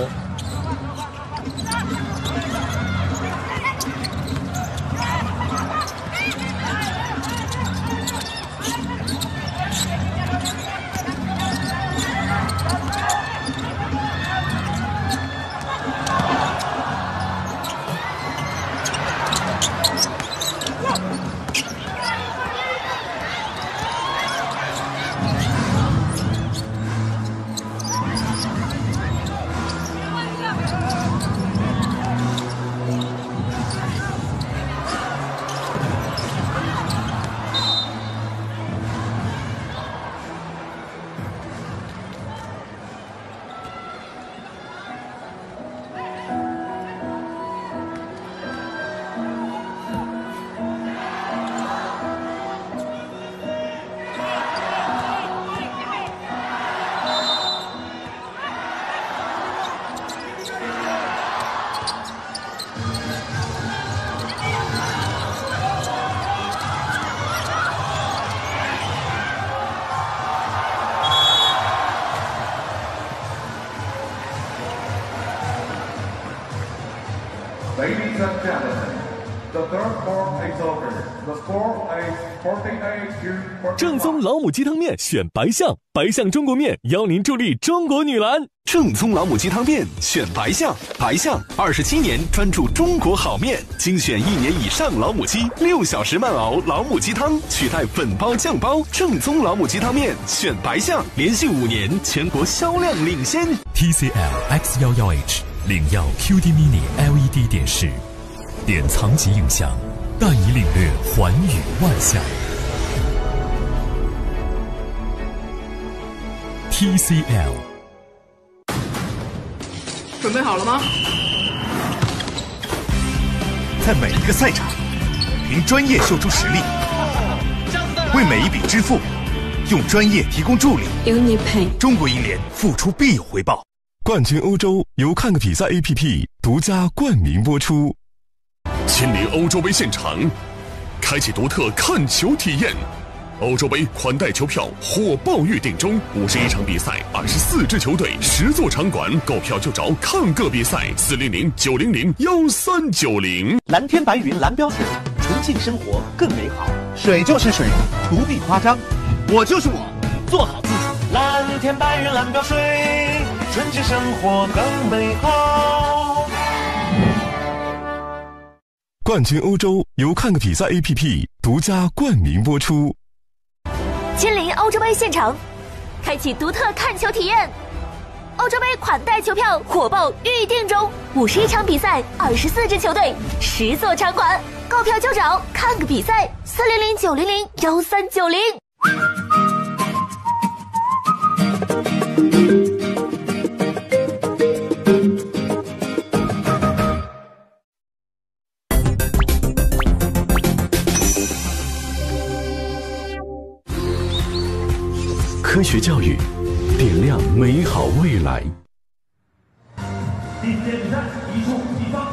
Ladies and gentlemen, the third quarter is over. The score is 48-48. 正宗老母鸡汤面选白象，白象中国面邀您助力中国女篮。 正宗老母鸡汤面选白象，白象27年专注中国好面，精选1年以上老母鸡，6小时慢熬老母鸡汤，取代粉包酱包。正宗老母鸡汤面选白象，连续5年全国销量领先。 TCL X11H 领耀 QD Mini LED 电视，典藏级影像，盖以领略寰宇万象。TCL。 准备好了吗？ 在每一个赛场，凭专业秀出实力，为每一笔支付用专业提供助力。 UniPay， 中国银联，付出必有回报。 冠军欧洲由看个比赛 APP 独家冠名播出。 亲临欧洲杯现场，开启独特看球体验。欧洲杯款待球票火爆预定中，51场比赛，24支球队，10座场馆，购票就找看个比赛，400-900-1390。 蓝天白云蓝标准，纯净生活更美好。水就是水，不必夸张。我就是我，做好自己。蓝天白云蓝标水，纯净生活更美好。 冠军欧洲由看个比赛 APP 独家冠名播出。 亲临欧洲杯现场，开启独特看球体验。欧洲杯款待球票火爆预定中，51场比赛，24支球队，10座场馆，购票就找看个比赛，400-900-1390。 科学教育，点亮美好未来。 第4节比赛一触即发，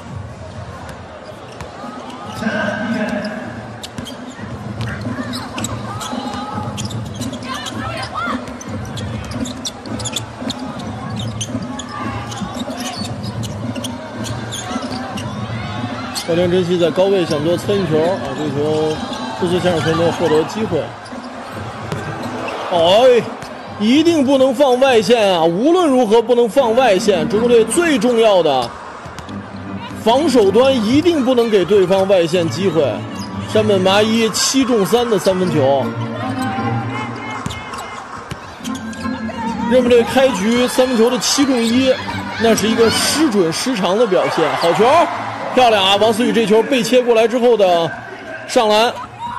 前篮一人。 高田真希在高位想做侧应球啊，这球初次前场球没有获得机会。哎，一定不能放外线啊！无论如何不能放外线。中国队最重要的防守端一定不能给对方外线机会。山本麻衣7中3的三分球。日本队开局三分球的7中1，那是一个失准失常的表现。好球，漂亮啊！王思雨这球被切过来之后的上篮。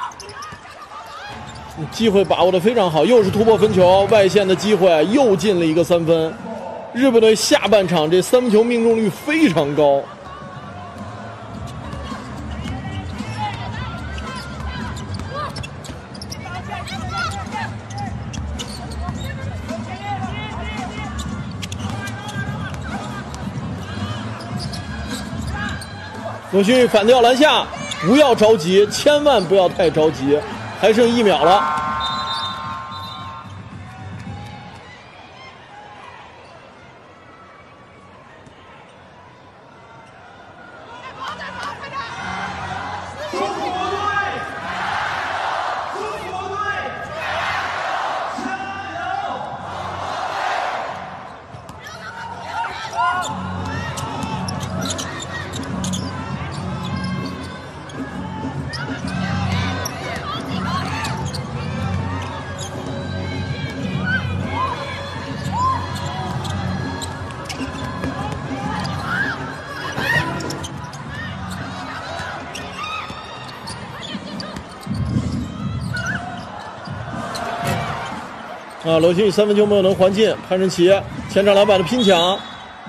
机会把握得非常好，又是突破分球，外线的机会又进了一个3分。日本队下半场这三分球命中率非常高。罗勋反掉篮下， 不要着急，千万不要太着急，还剩1秒了。罗新宇3分球没有能还进，潘神奇前场篮板的拼抢。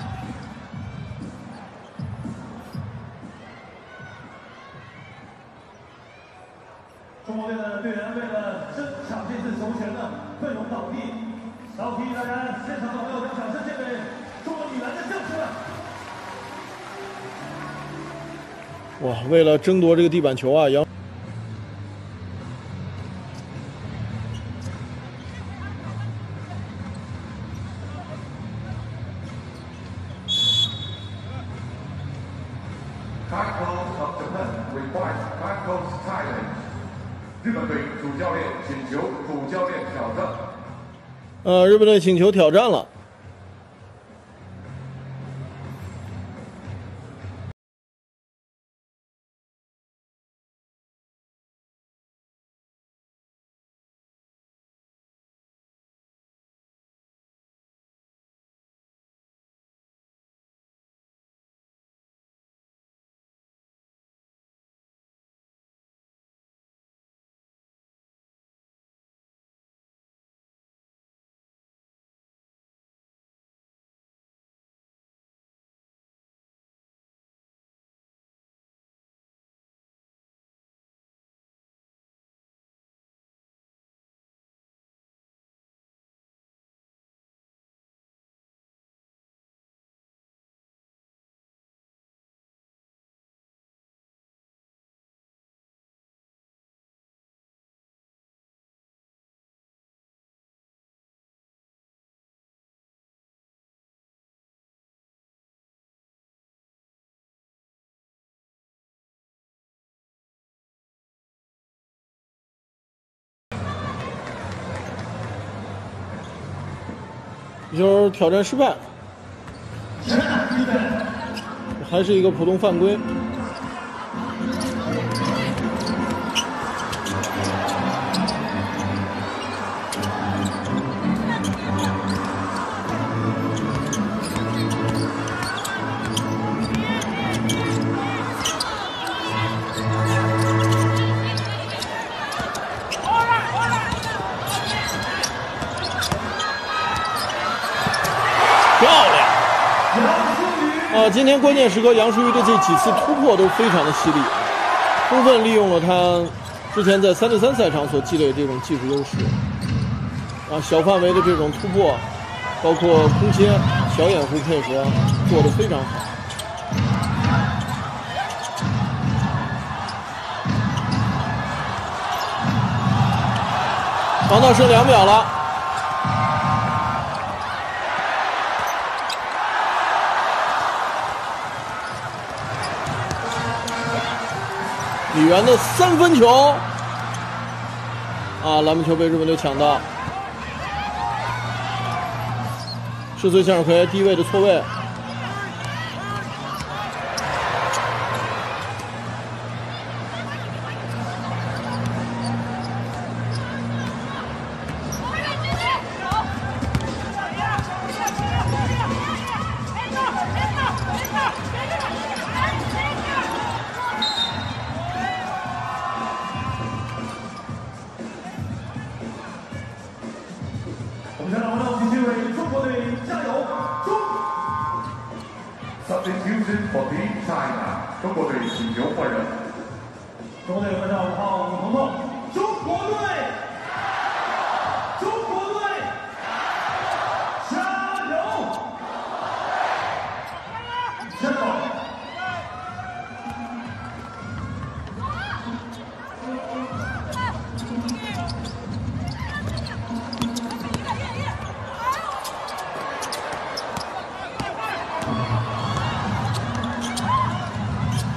中国队的队员为了争抢这次球权呢，奋勇倒地。倒地，当然现场的朋友将掌声献给中国女篮的将士们。 哇，为了争夺这个地板球啊，杨。 日本队主教练请求主教练挑战。 日本队请求挑战了。球挑战失败，还是一个普通犯规。今天关键时刻，杨舒瑜的这几次突破都非常的犀利，充分利用了他之前在3对3赛场所积累的这种技术优势。小范围的这种突破，包括空切、小掩护配合，做得非常好。防到剩2秒了。李源的3分球，篮板球被日本队抢到，赤穗向日葵低位的错位， 中国队请求换人。 中国队换上5号武彤彤。中国队，中国队，加油！加油！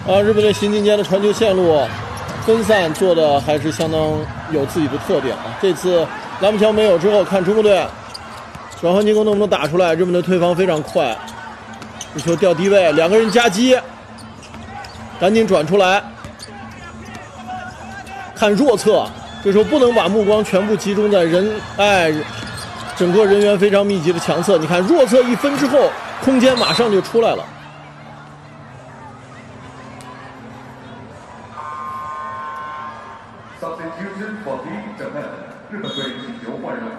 日本队新进间的传球线路分散做的还是相当有自己的特点啊。这次蓝姆乔没有之后，看中国队转换进攻能不能打出来。日本队退防非常快，这球掉低位，两个人夹击，赶紧转出来。看弱侧，这时候不能把目光全部集中在整个人员非常密集的强侧。你看弱侧一分之后，空间马上就出来了。 日本队进球换人。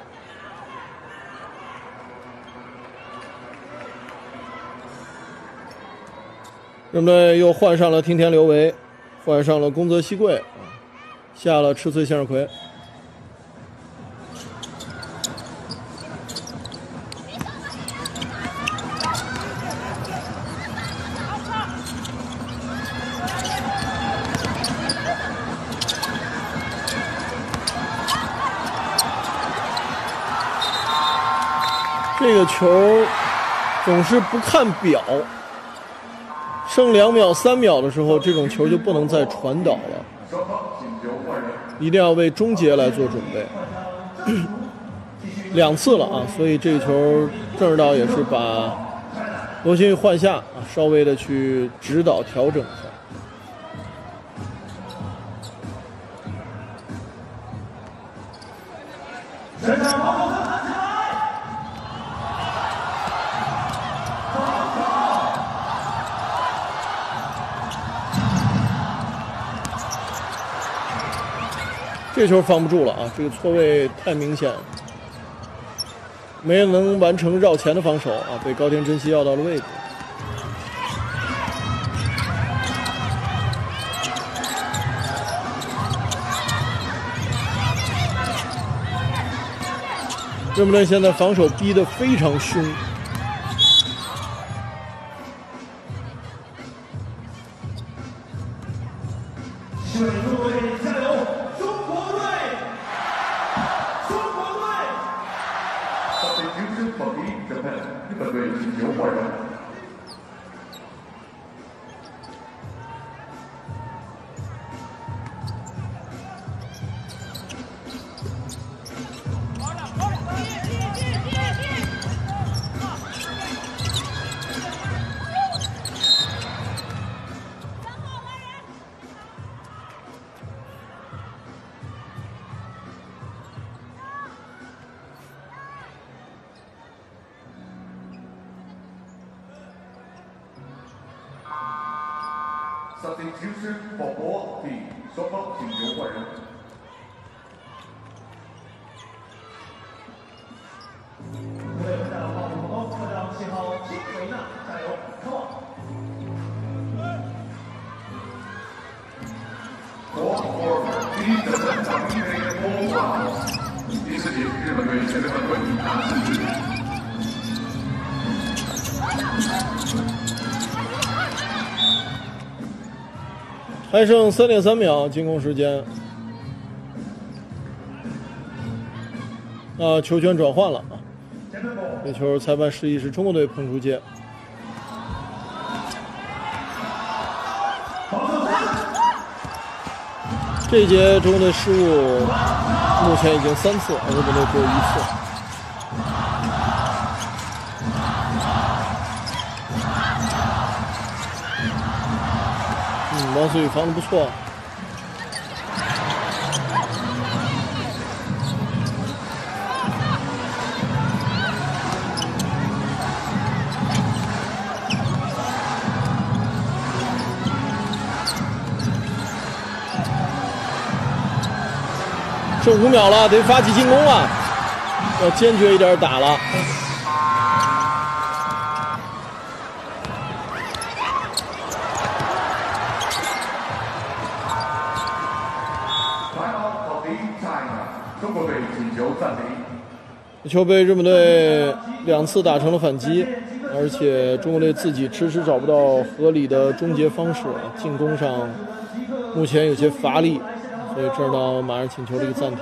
日本队又换上了町田刘维，换上了宫泽希贵，下了赤穗向日葵。这个球总是不看表，剩2秒、3秒的时候，这种球就不能再传导了，一定要为终结来做准备。2次了啊，所以这个球郑指导也是把罗新宇换下啊，稍微的去指导调整一下。这球防不住了啊！这个错位太明显，没能完成绕前的防守啊，被高田真希要到了位置。日本队现在防守逼得非常凶。 三井球师保博替双方请求换人。第四节，日本队前面犯规，拿4支。 还剩3.3秒进攻时间，球权转换了啊！这球裁判示意是中国队碰出界。这一节中国队失误目前已经3次，日本队只有1次。王思雨防得不错。剩5秒了，得发起进攻了，要坚决一点打了。 中国队请求暂停。 球被日本队2次打成了反击，而且中国队自己迟迟找不到合理的终结方式，进攻上目前有些乏力，所以这儿呢马上请求了一个暂停。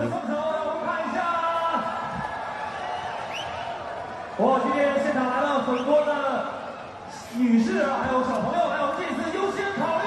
哇，今天现场来了很多的女士，还有小朋友，还有这次优先考虑。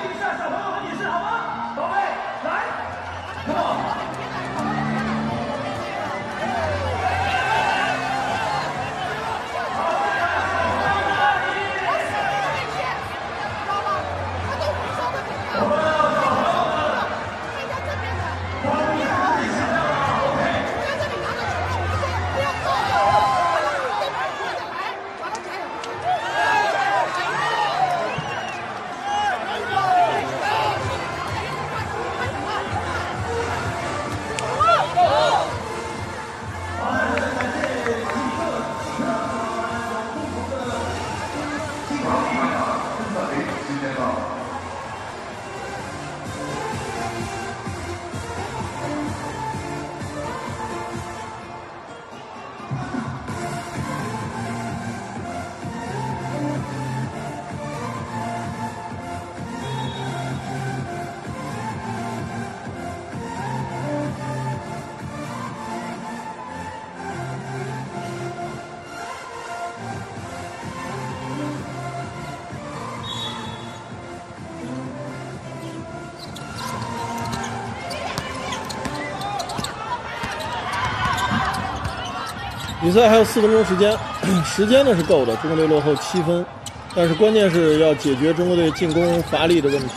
比赛还有4分钟时间，时间呢是够的，中国队落后7分，但是关键是要解决中国队进攻乏力的问题。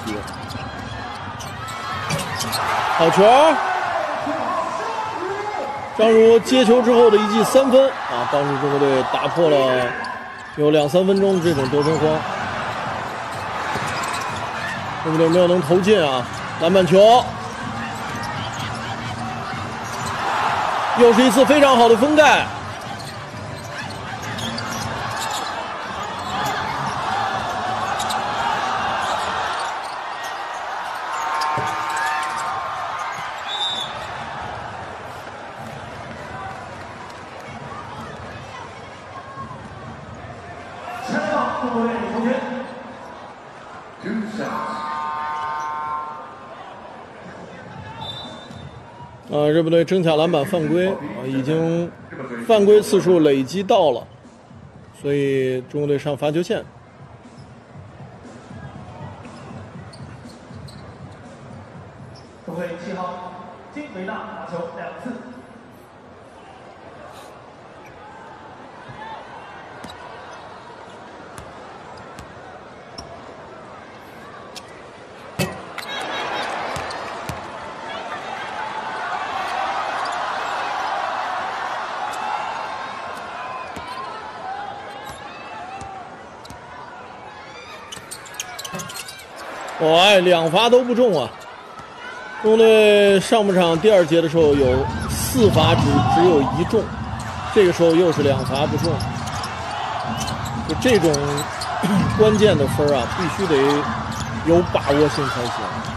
好球！张如接球之后的一记3分啊，帮助中国队打破了有2-3分钟的这种得分荒。中国队没有能投进啊，篮板球，又是一次非常好的封盖。日本队争抢篮板犯规啊，已经犯规次数累积到了，所以中国队上罚球线。 中国队7号金维纳罚球2次。 2罚都不中啊！中国队上半场第2节的时候有4罚只有1中，这个时候又是2罚不中，就这种关键的分啊，必须得有把握性才行。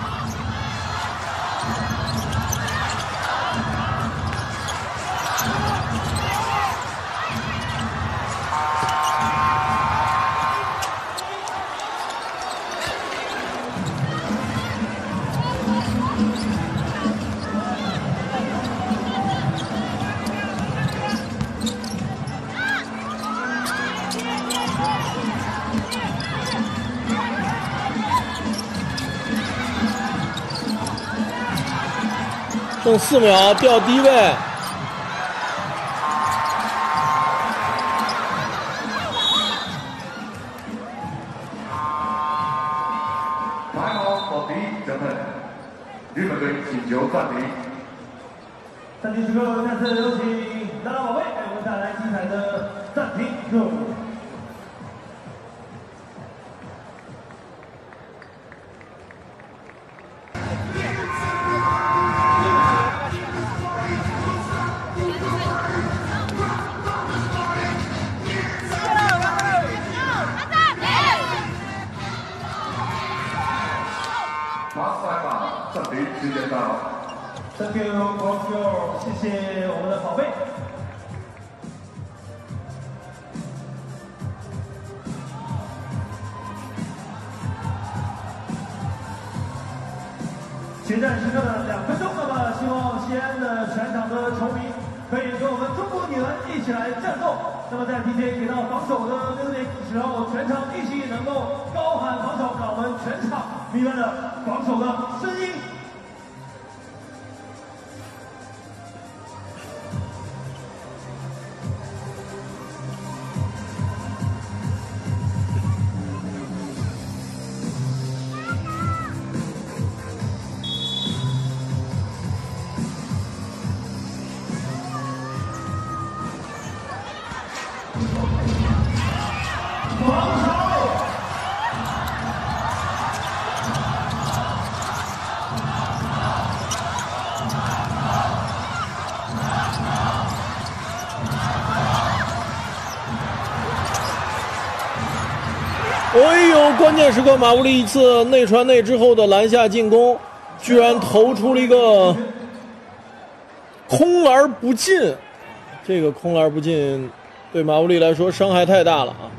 剩4秒，掉低位。 排好保敌得分，日本队请求暂停。 暂停时刻，再次有请拉拉宝贝给我们带来精彩的暂停任务。Thank you, Borgio， 谢谢我们的宝贝。决战时刻的2分钟，那么希望西安的全场的球迷可以跟我们中国女篮一起来战斗。那么在 PK 给到防守的命令时候，全场一起能够高喊防守，让我们全场弥漫着防守的声音。 哎呦！关键时刻，马布里一次内传内之后的篮下进攻，居然投出了一个空篮不进。这个空篮不进，对马布里来说伤害太大了啊！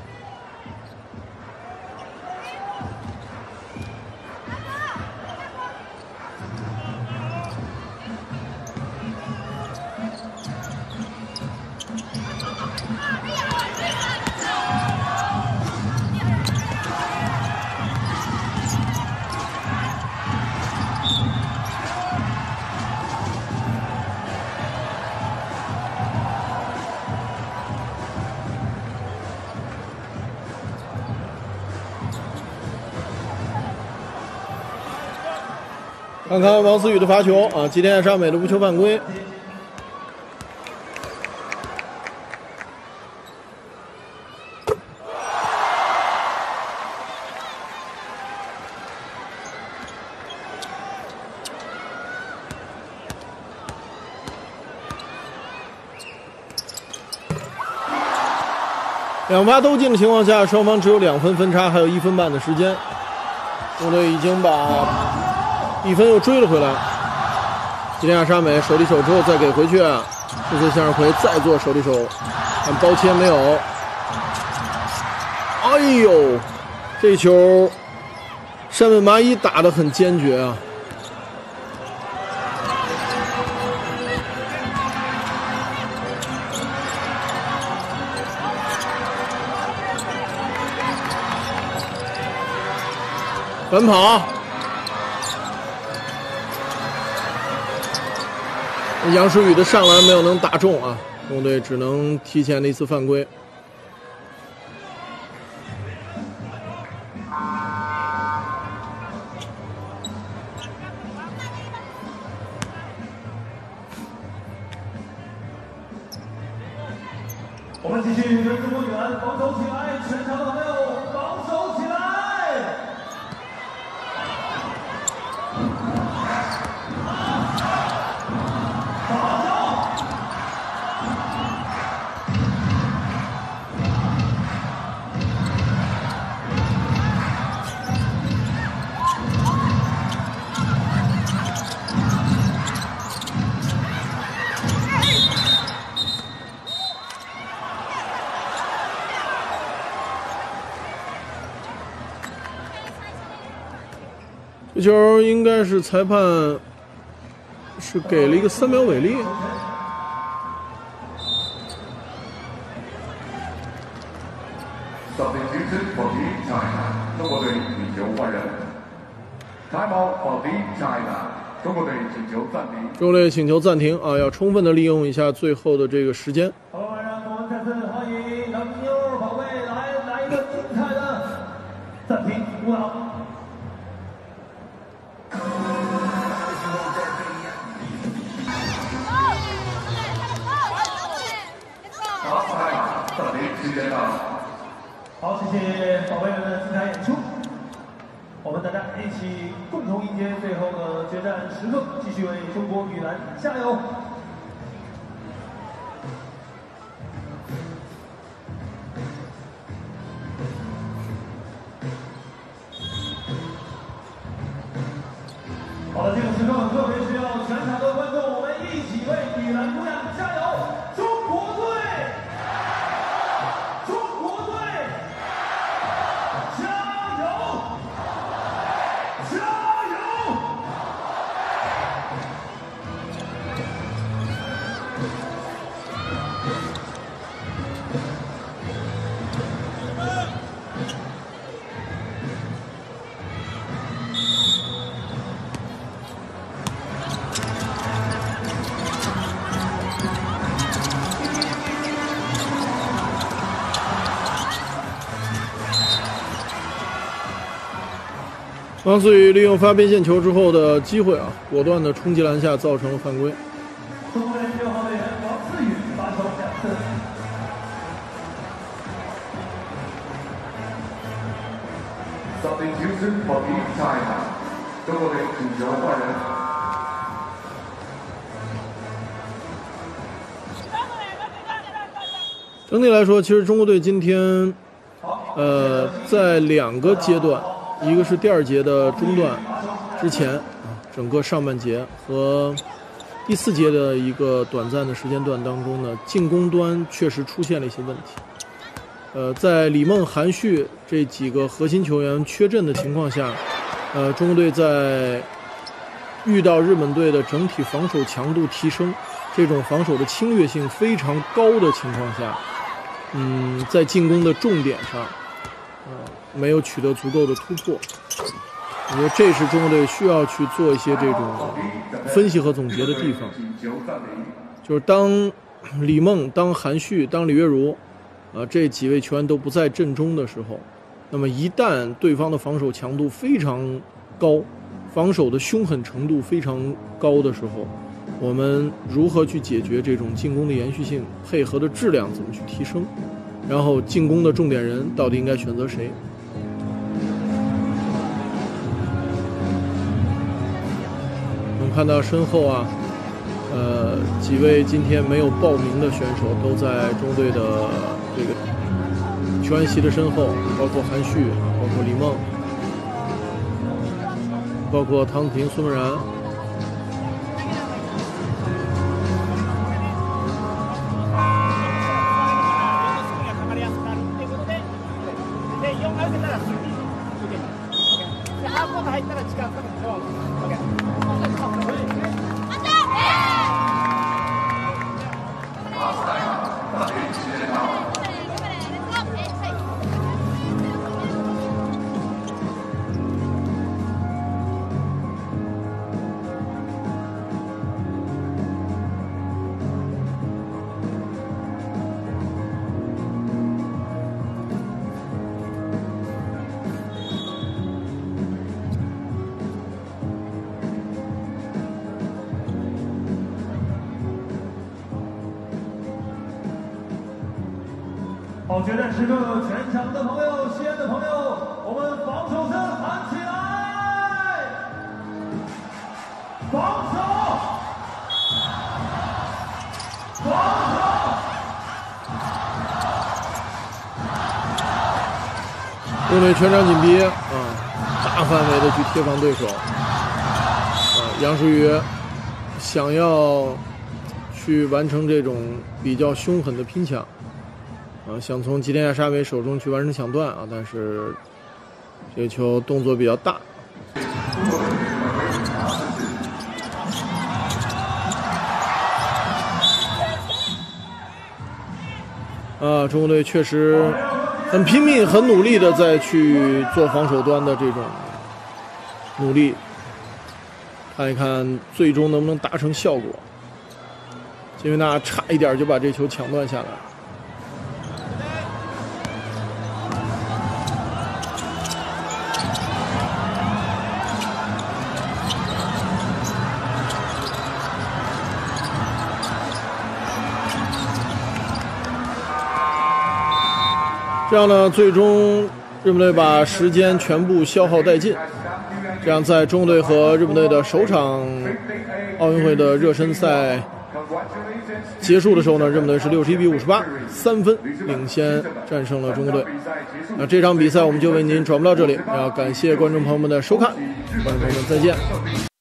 看看王思雨的罚球啊，吉田亚沙美的无球犯规。两罚都进的情况下，双方只有2分分差，还有1分半的时间。中国队已经把比分又追了回来。吉田亚沙美手里手之后再给回去，这次向日葵再做手里手，但包切没有。哎呦，这球山本麻衣打得很坚决啊！反跑，杨诗雨的上篮没有能打中啊，中国队只能提前的一次犯规。 我们继续跟中国女篮防守起来，全场的朋友防守起来！ 这球应该是裁判是给了一个3秒违例。 中国队请求换人。Timeout for China， 中国队请求暂停。 中国队请求暂停啊，要充分的利用一下最后的这个时间。 好，让我们再次欢迎杨妞宝贝来一个精彩的暂停舞蹈。好，谢谢宝贝们的精彩演出。我们大家一起共同迎接最后的决战时刻，继续为中国女篮加油！好了，这个时刻特别需要全场的观众，我们一起为女篮姑娘加油！中国队！中国队！加油！加油！ 王思雨利用发边线球之后的机会啊，果断的冲击篮下，造成了犯规。 中国队6号队员王思雨罚球2次。 Substitution for China， 中国队请求换人。 整体来说，其实中国队今天，在2个阶段。一个是第2节的中段之前整个上半节和第4节的一个短暂的时间段当中呢，进攻端确实出现了一些问题。在李梦、韩旭这几个核心球员缺阵的情况下，中国队在遇到日本队的整体防守强度提升，这种防守的侵略性非常高的情况下，在进攻的重点上，没有取得足够的突破。我觉得这是中国队需要去做一些这种分析和总结的地方。就是当李梦、当韩旭、当李月如，这几位球员都不在阵中的时候，那么一旦对方的防守强度非常高、 防守的凶狠程度非常高的时候，我们如何去解决这种进攻的延续性，配合的质量怎么去提升，然后进攻的重点人到底应该选择谁？我们看到身后啊，几位今天没有报名的选手都在中队的这个球员席的身后，包括韩旭，包括李梦，包括唐子婷、孙梦然。 好，决战时刻，全场的朋友，西安的朋友，我们防守声喊起来！防守！防守！ 中队全场紧逼啊，大范围的去贴防对手。杨世宇想要去完成这种比较凶狠的拼抢。想从吉田亚沙美手中去完成抢断啊，但是这个球动作比较大。中国队确实很拼命、很努力的在去做防守端的这种努力，看一看最终能不能达成效果。金维纳差一点就把这球抢断下来。这样呢，最终日本队把时间全部消耗殆尽。这样，在中国队和日本队的首场奥运会的热身赛结束的时候呢，日本队是61-58，3分领先战胜了中国队。那这场比赛我们就为您转播到这里，要感谢观众朋友们的收看，观众朋友们再见。